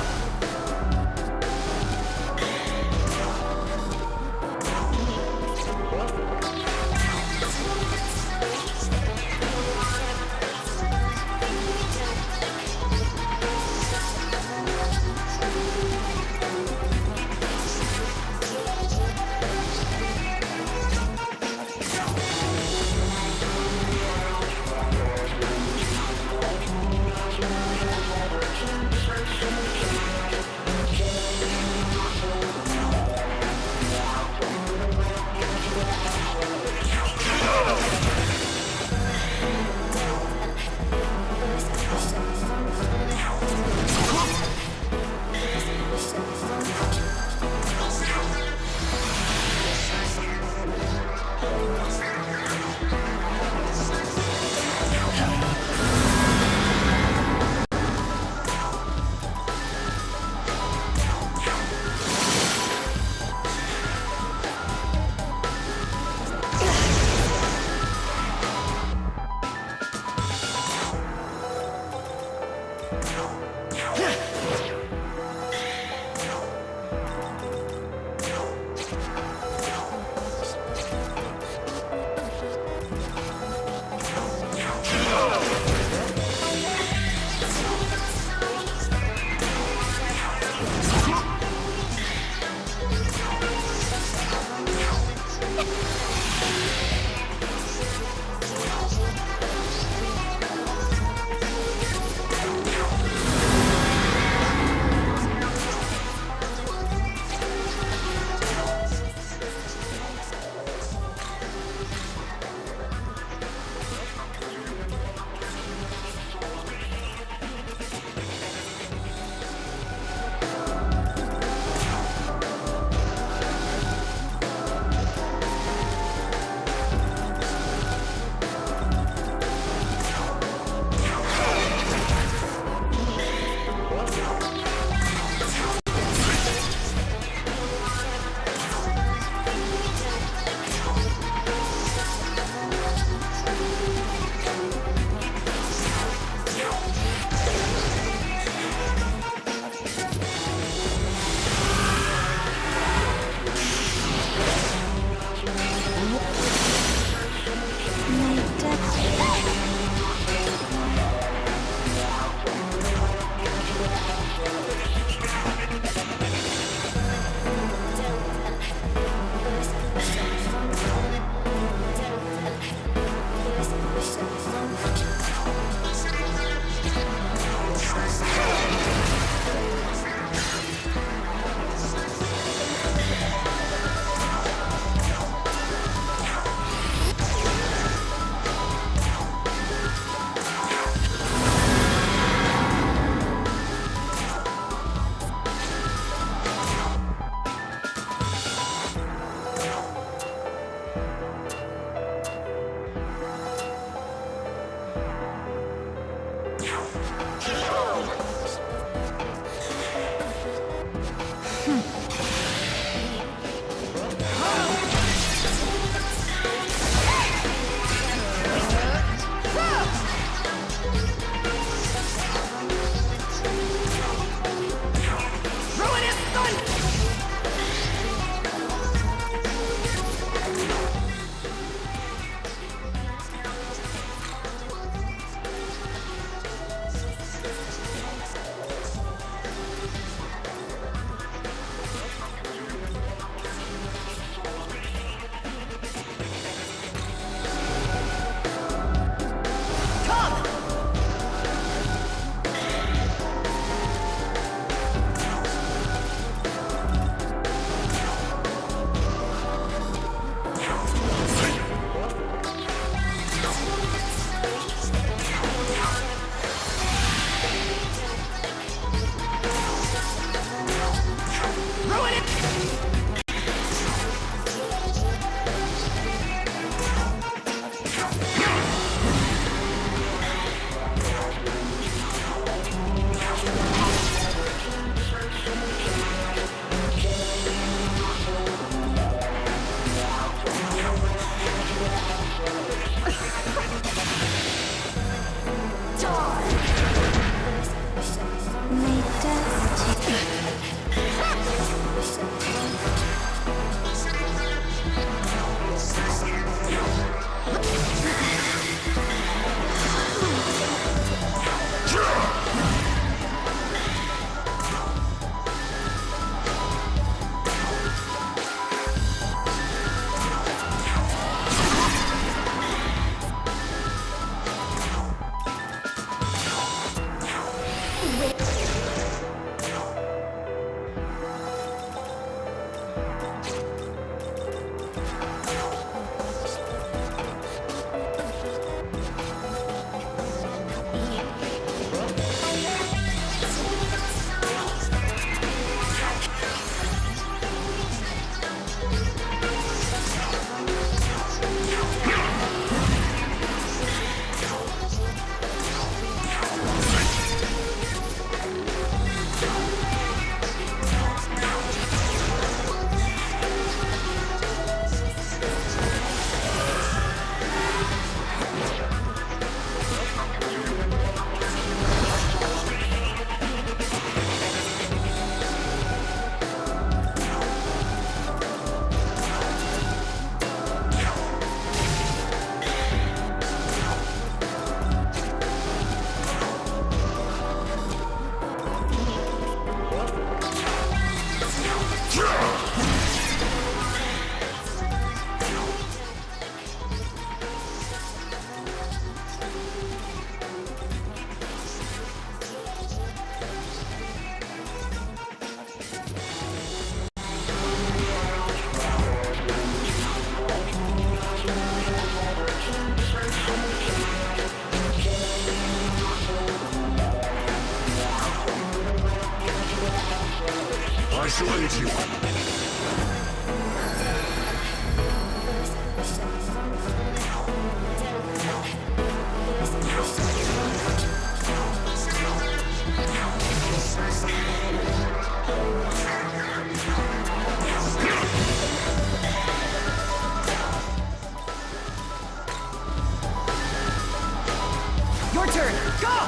Your turn, go!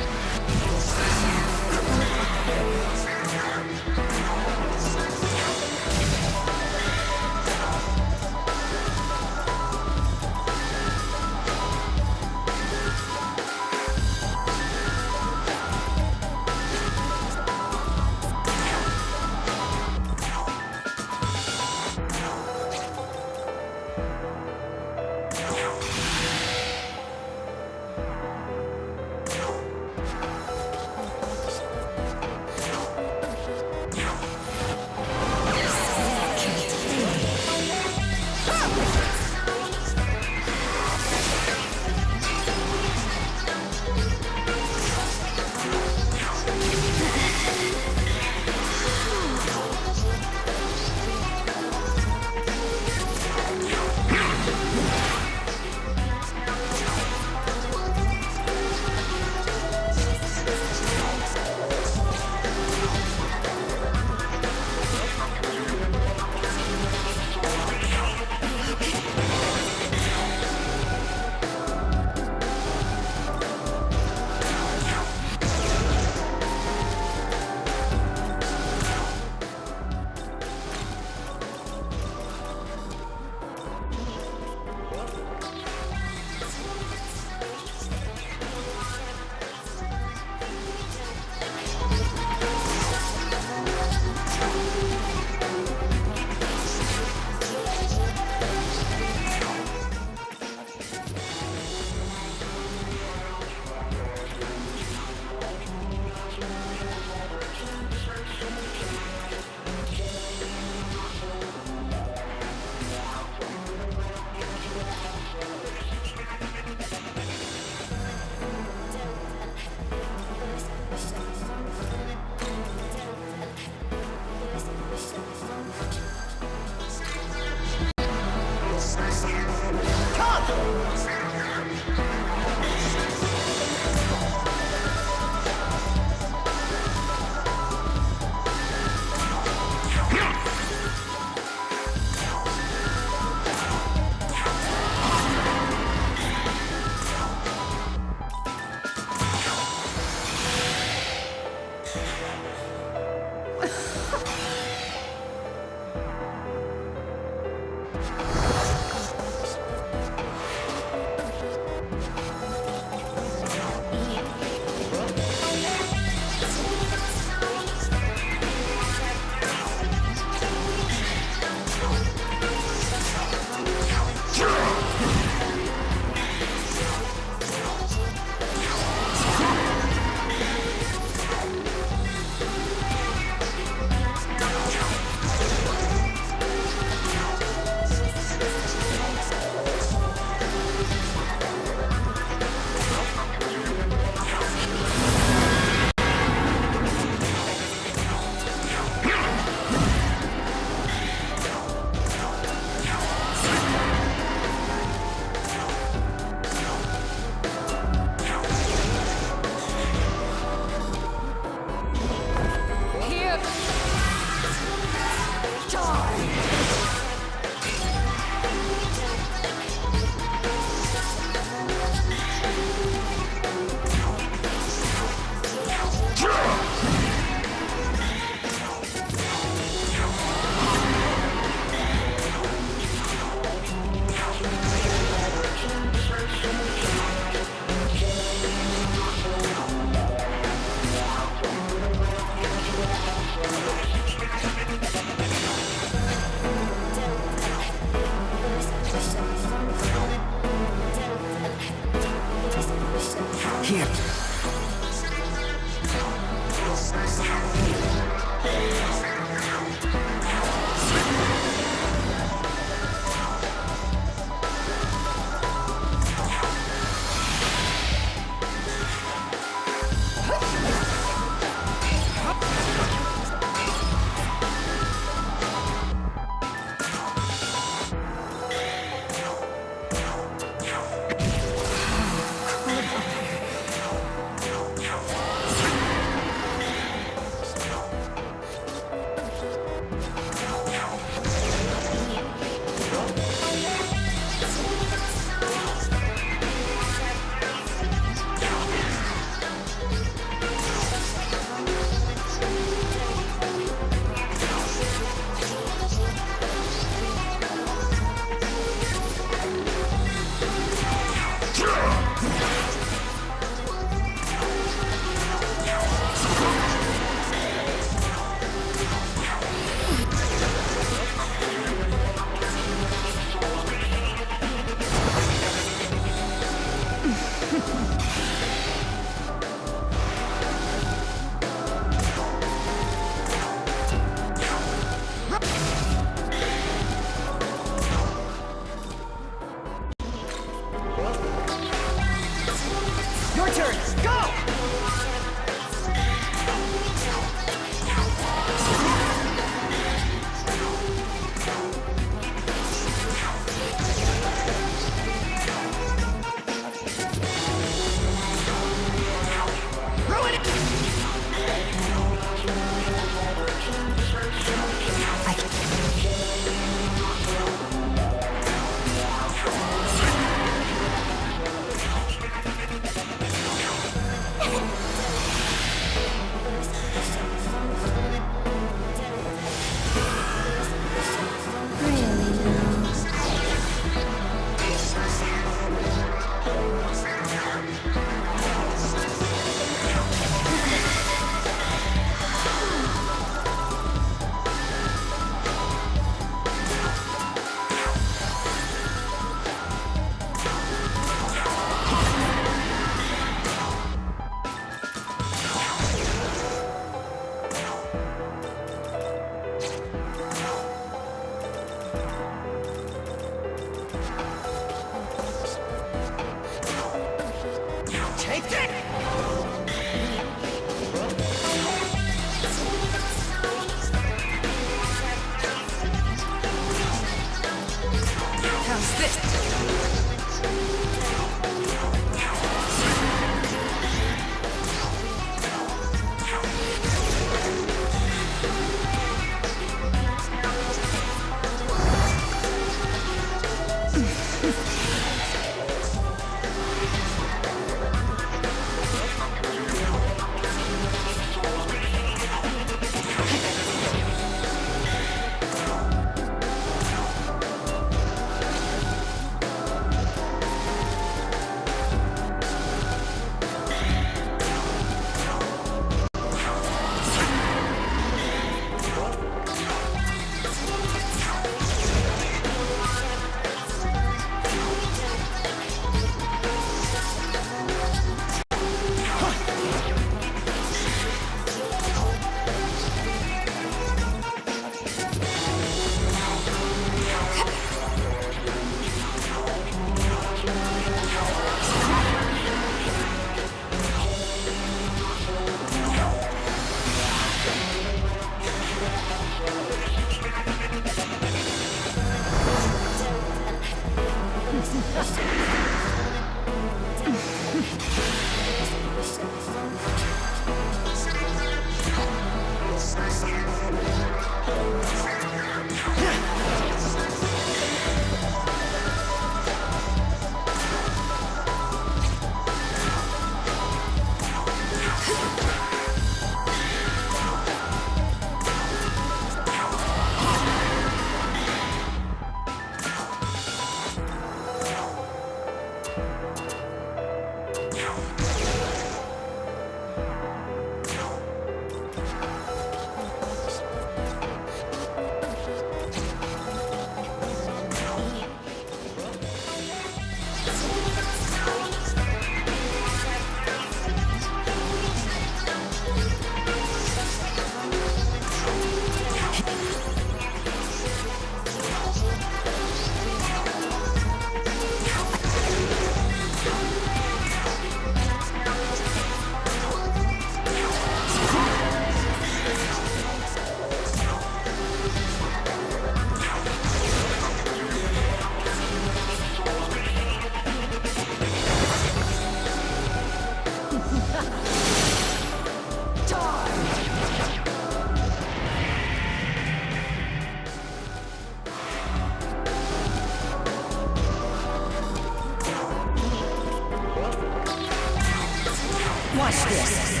Watch this.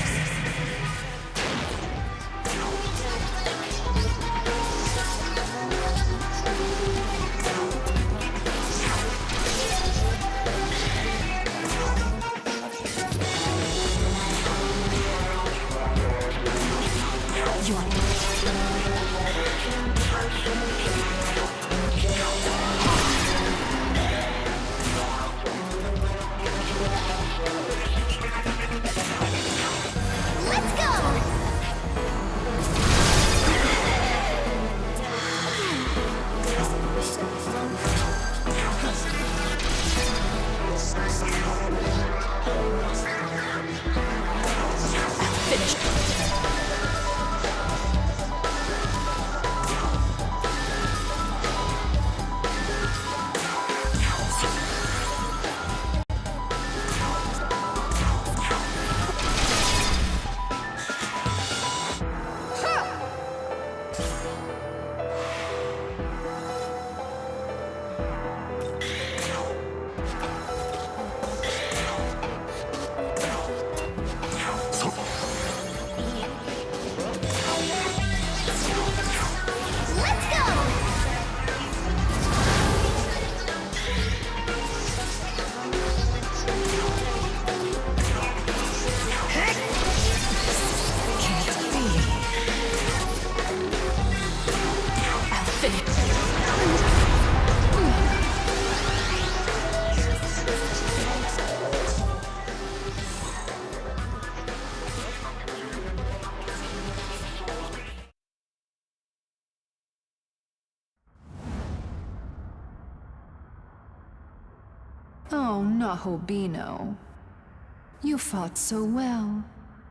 Oh, Nahobino. You fought so well.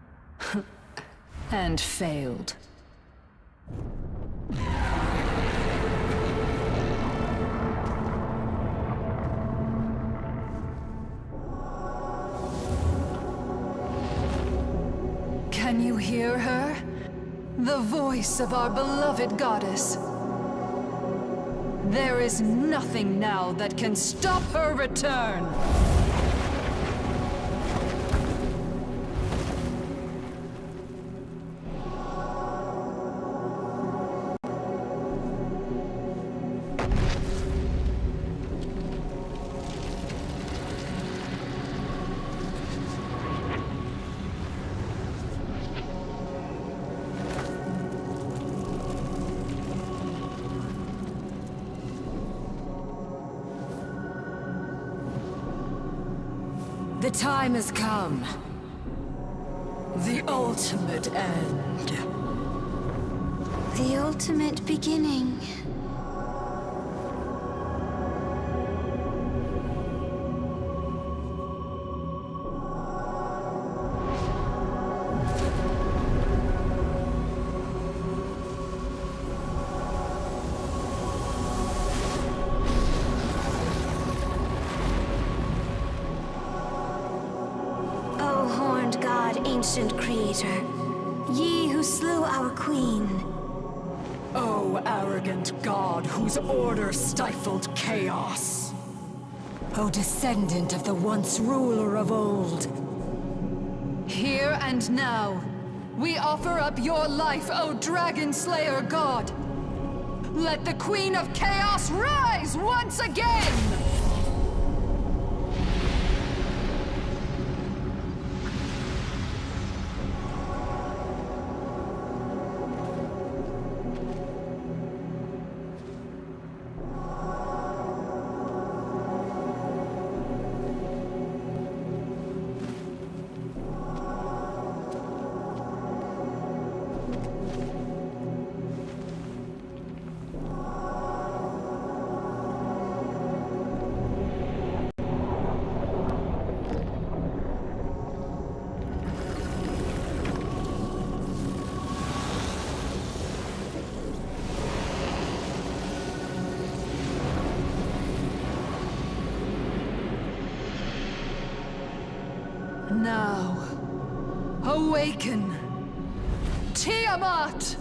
And failed. Can you hear her? The voice of our beloved goddess. There is nothing now that can stop her return! The time has come. The ultimate end. The ultimate beginning. ancient creator. Ye who slew our queen. O arrogant god whose order stifled chaos. O descendant of the once ruler of old. Here and now, we offer up your life, O Dragon Slayer God! Let the Queen of Chaos rise once again! Now, awaken, Tiamat!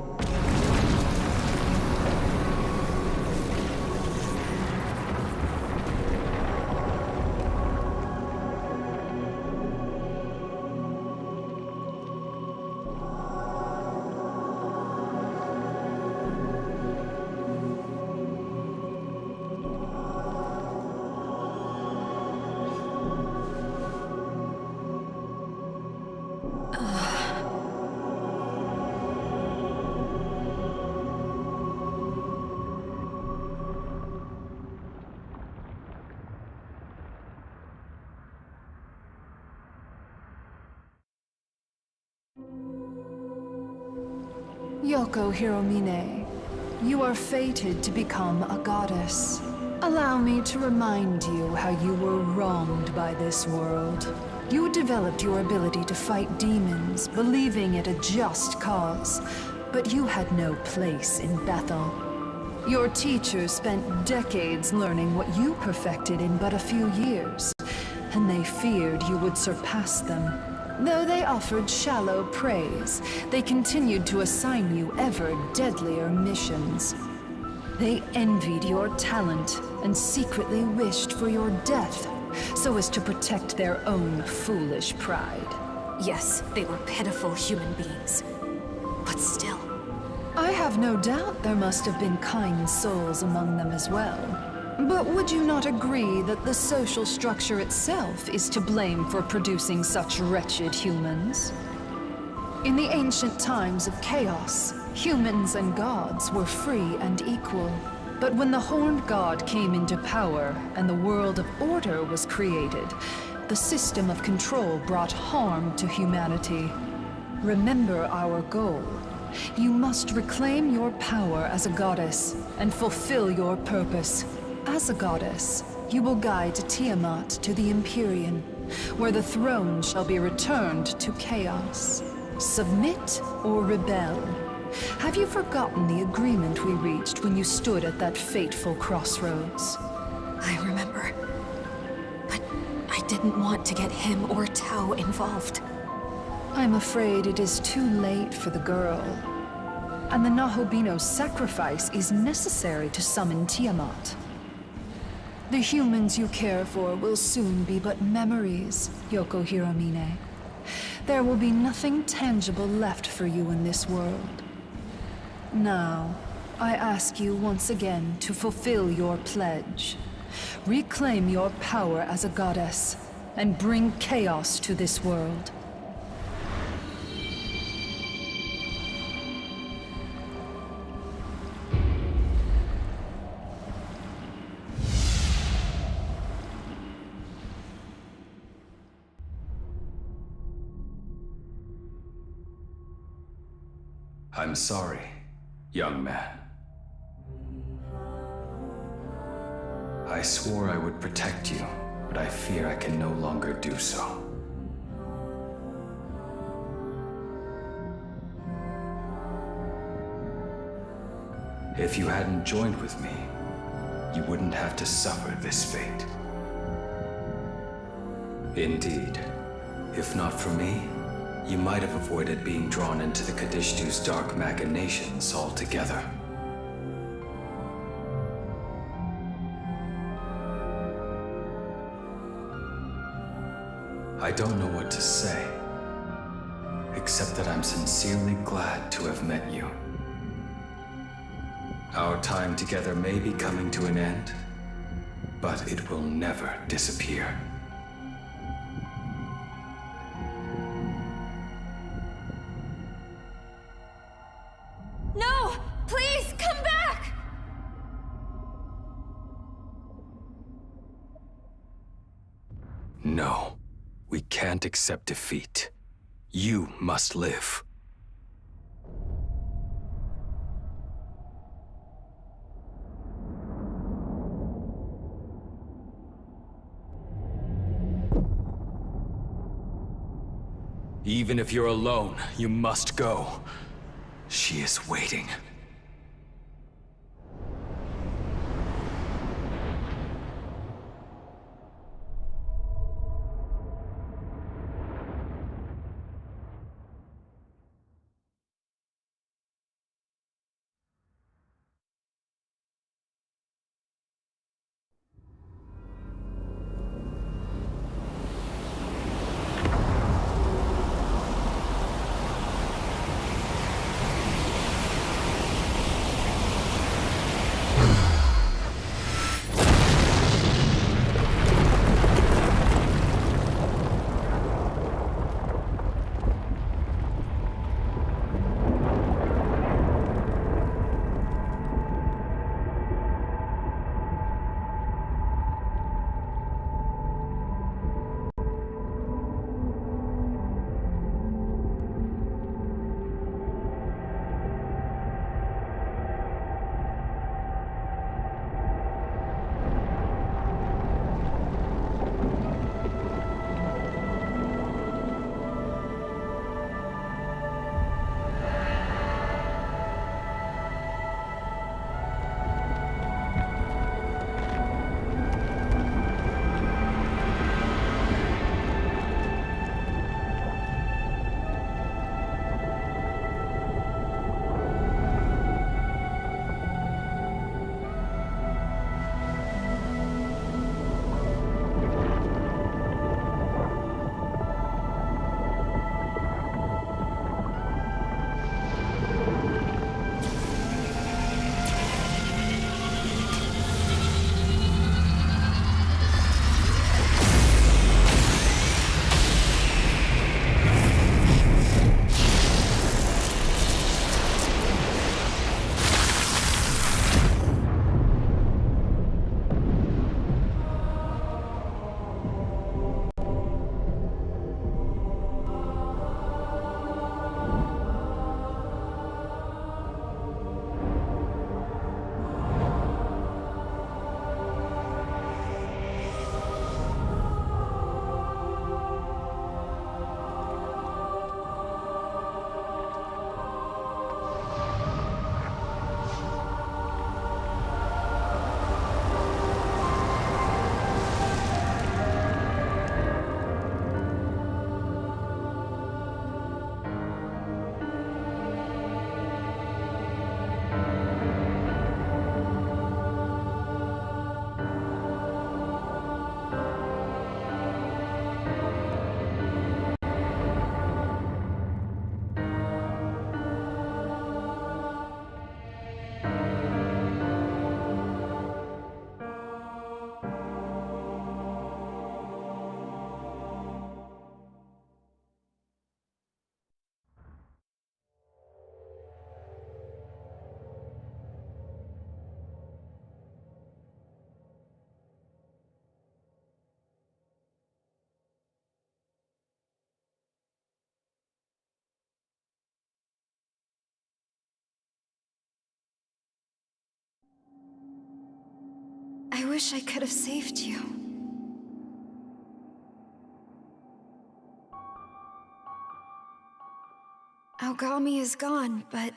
Yoko Hiromine, you are fated to become a goddess. Allow me to remind you how you were wronged by this world. You developed your ability to fight demons, believing it a just cause, but you had no place in Bethel. Your teachers spent decades learning what you perfected in but a few years, and they feared you would surpass them. Though they offered shallow praise, they continued to assign you ever deadlier missions. They envied your talent and secretly wished for your death, so as to protect their own foolish pride. Yes, they were pitiful human beings. But still. I have no doubt there must have been kind souls among them as well. But would you not agree that the social structure itself is to blame for producing such wretched humans? In the ancient times of chaos, humans and gods were free and equal. But when the Horned God came into power and the world of order was created, the system of control brought harm to humanity. Remember our goal. You must reclaim your power as a goddess and fulfill your purpose. As a goddess, you will guide Tiamat to the Empyrean, where the throne shall be returned to chaos. Submit or rebel. Have you forgotten the agreement we reached when you stood at that fateful crossroads? I remember. But I didn't want to get him or Tao involved. I'm afraid it is too late for the girl. And the Nahobino's sacrifice is necessary to summon Tiamat. The humans you care for will soon be but memories, Yoko Hiromine. There will be nothing tangible left for you in this world. Now, I ask you once again to fulfill your pledge. Reclaim your power as a goddess, and bring chaos to this world. I'm sorry, young man. I swore I would protect you, but I fear I can no longer do so. If you hadn't joined with me, you wouldn't have to suffer this fate. Indeed, if not for me, you might have avoided being drawn into the Kadishtu's dark machinations altogether. I don't know what to say, except that I'm sincerely glad to have met you. Our time together may be coming to an end, but it will never disappear. No! Please, come back! No, we can't accept defeat. You must live. Even if you're alone, you must go. She is waiting. I wish I could have saved you. Aogami is gone, but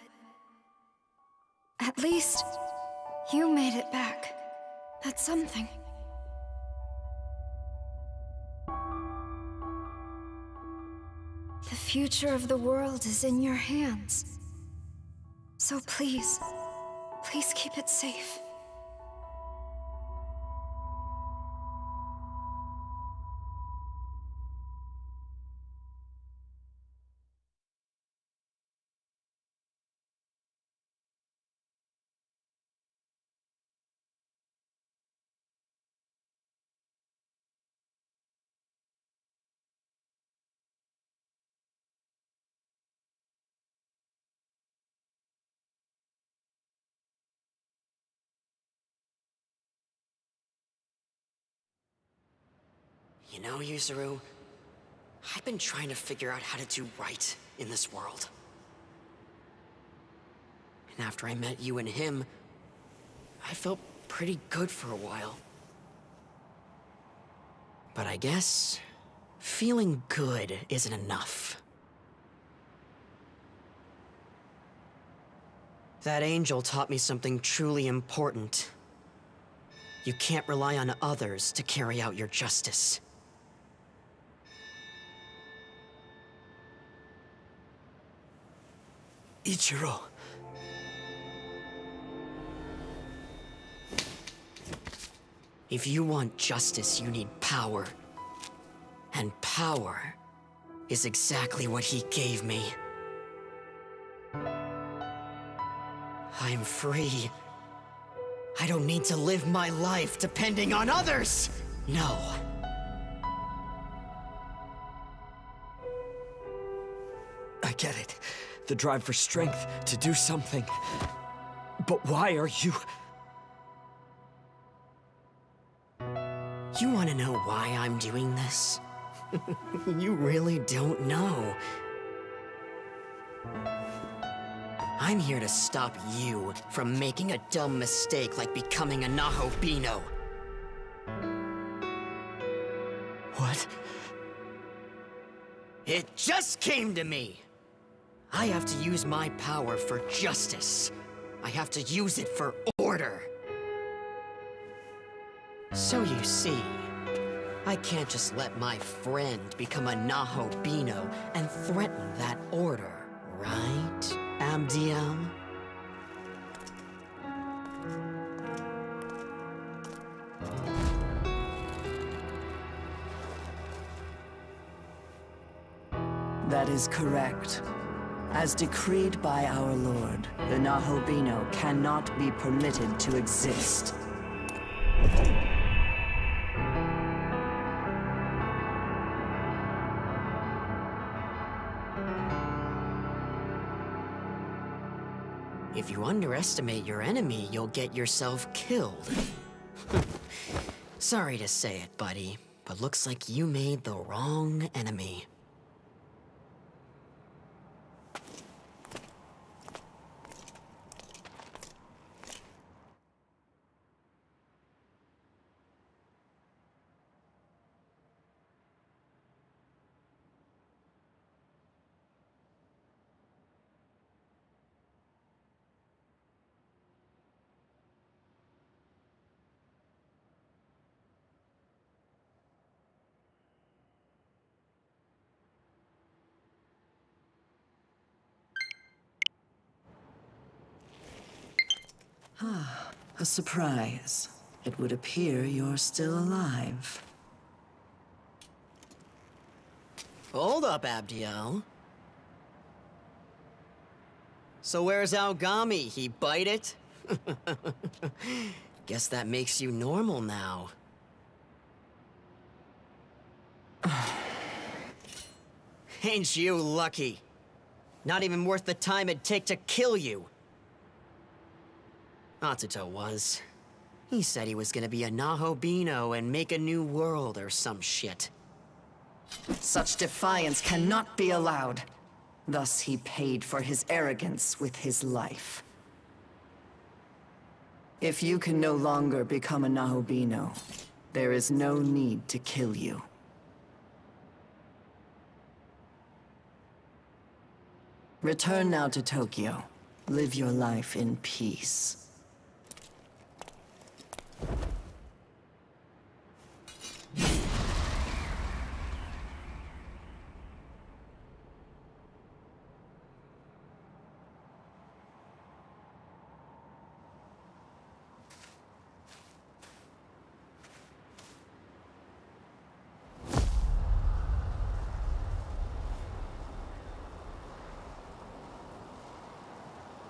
at least you made it back. That's something. The future of the world is in your hands. So please, please keep it safe. You know, Yuzuru, I've been trying to figure out how to do right in this world. And after I met you and him, I felt pretty good for a while. But I guess feeling good isn't enough. That angel taught me something truly important. You can't rely on others to carry out your justice. Ichiro. If you want justice, you need power. And power is exactly what he gave me. I'm free. I don't need to live my life depending on others! No. I get it. The drive for strength to do something. But why are you... You want to know why I'm doing this? You really don't know. I'm here to stop you from making a dumb mistake like becoming a Nahobino. What? It just came to me! I have to use my power for justice. I have to use it for order. So you see, I can't just let my friend become a Nahobino and threaten that order, right, Abdiel? That is correct. As decreed by our Lord, the Nahobino cannot be permitted to exist. If you underestimate your enemy, you'll get yourself killed. Sorry to say it, buddy, but looks like you made the wrong enemy. A surprise. It would appear you're still alive. Hold up, Abdiel. So where's Aogami? He bite it? Guess that makes you normal now. Ain't you lucky? Not even worth the time it'd take to kill you. Atsuto was. He said he was gonna be a Nahobino and make a new world or some shit. Such defiance cannot be allowed. Thus he paid for his arrogance with his life. If you can no longer become a Nahobino, there is no need to kill you. Return now to Tokyo. Live your life in peace.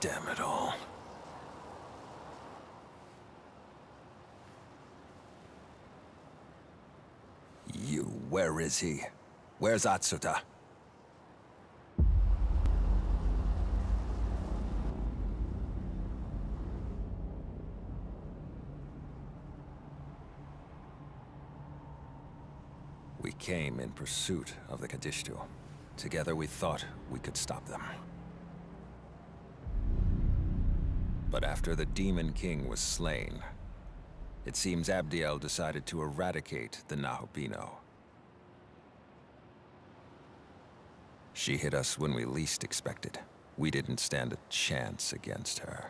Damn it all. Where is he? Where's Atsuta? We came in pursuit of the Kadishtu. Together we thought we could stop them. But after the Demon King was slain, it seems Abdiel decided to eradicate the Nahobino. She hit us when we least expected. We didn't stand a chance against her.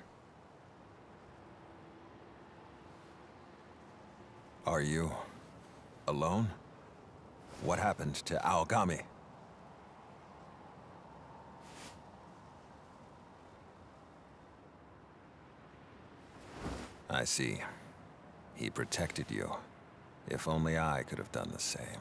Are you alone? What happened to Aogami? I see. He protected you. If only I could have done the same.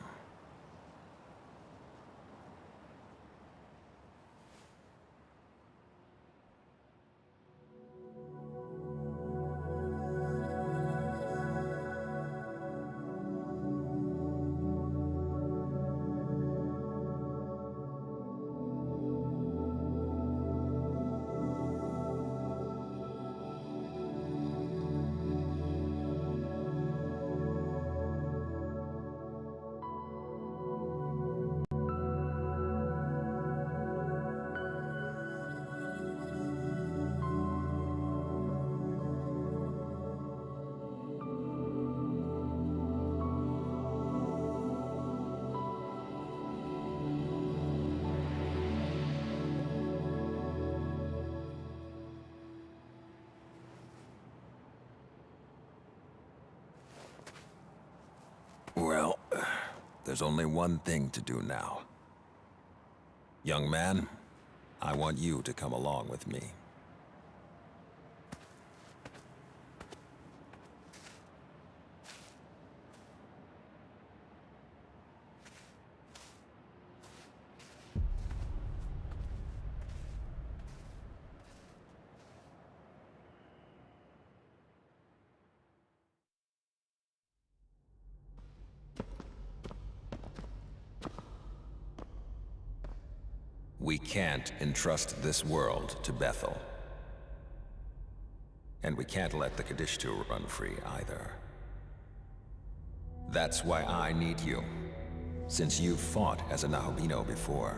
Well, there's only one thing to do now. Young man, I want you to come along with me. We can't entrust this world to Bethel. And we can't let the Kadishtu run free either. That's why I need you, since you've fought as a Nahobino before.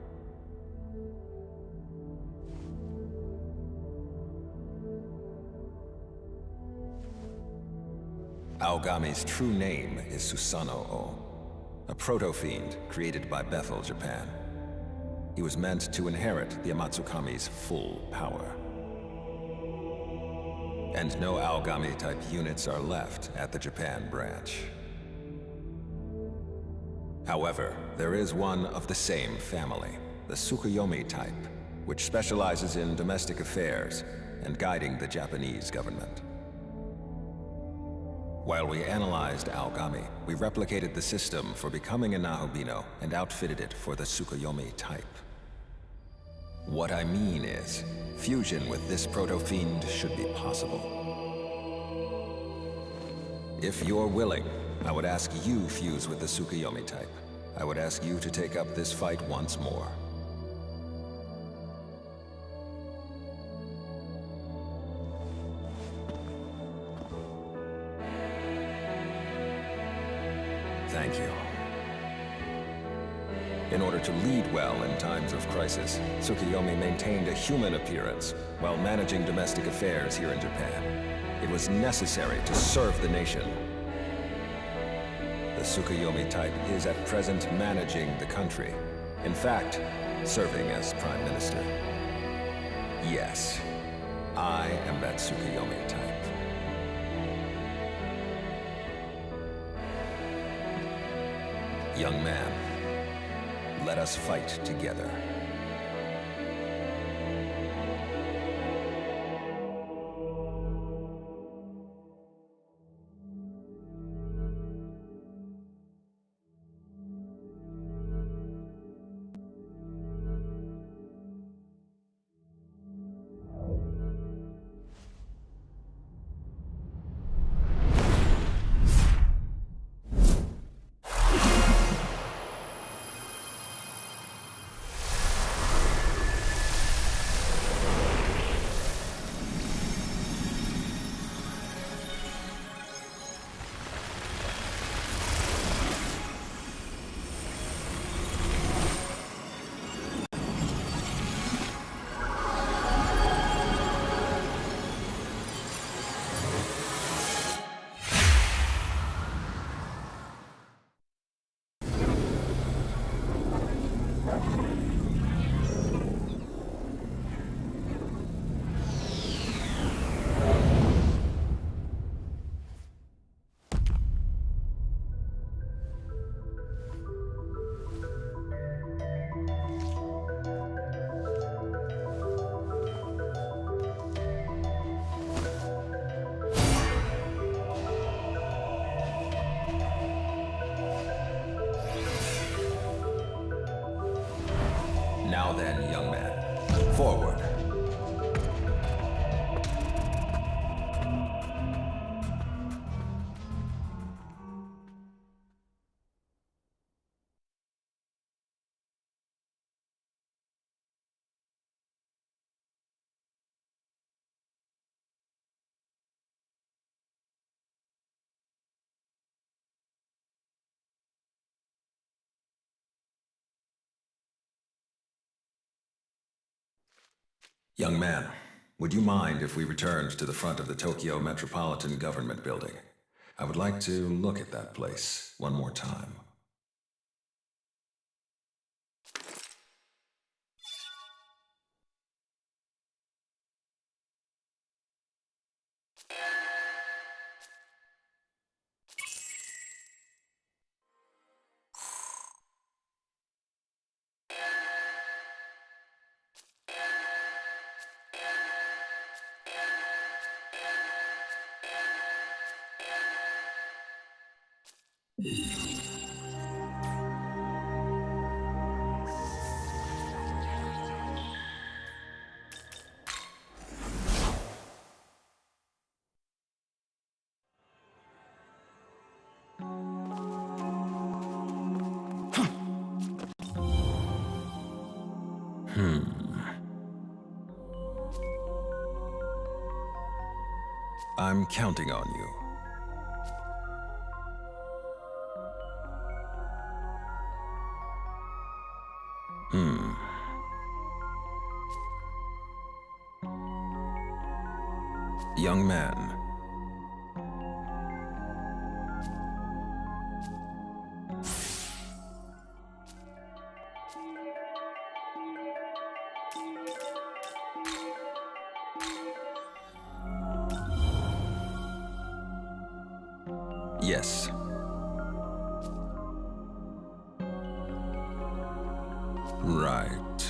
Aogami's true name is Susanoo, a proto-fiend created by Bethel, Japan. He was meant to inherit the Amatsukami's full power. And no Aogami-type units are left at the Japan branch. However, there is one of the same family, the Tsukuyomi type, which specializes in domestic affairs and guiding the Japanese government. While we analyzed Aogami, we replicated the system for becoming a Nahobino and outfitted it for the Tsukuyomi type. What I mean is, fusion with this proto-fiend should be possible. If you're willing, I would ask you fuse with the Tsukuyomi type. I would ask you to take up this fight once more. Thank you. In order to lead well in times of crisis, Tsukuyomi maintained a human appearance while managing domestic affairs here in Japan. It was necessary to serve the nation. The Tsukuyomi type is at present managing the country. In fact, serving as Prime Minister. Yes, I am that Tsukuyomi type. Young man, let us fight together. then, young man. Forward. Young man, would you mind if we returned to the front of the Tokyo Metropolitan Government Building? I would like to look at that place one more time. I'm counting on you. Young man. Yes. Right.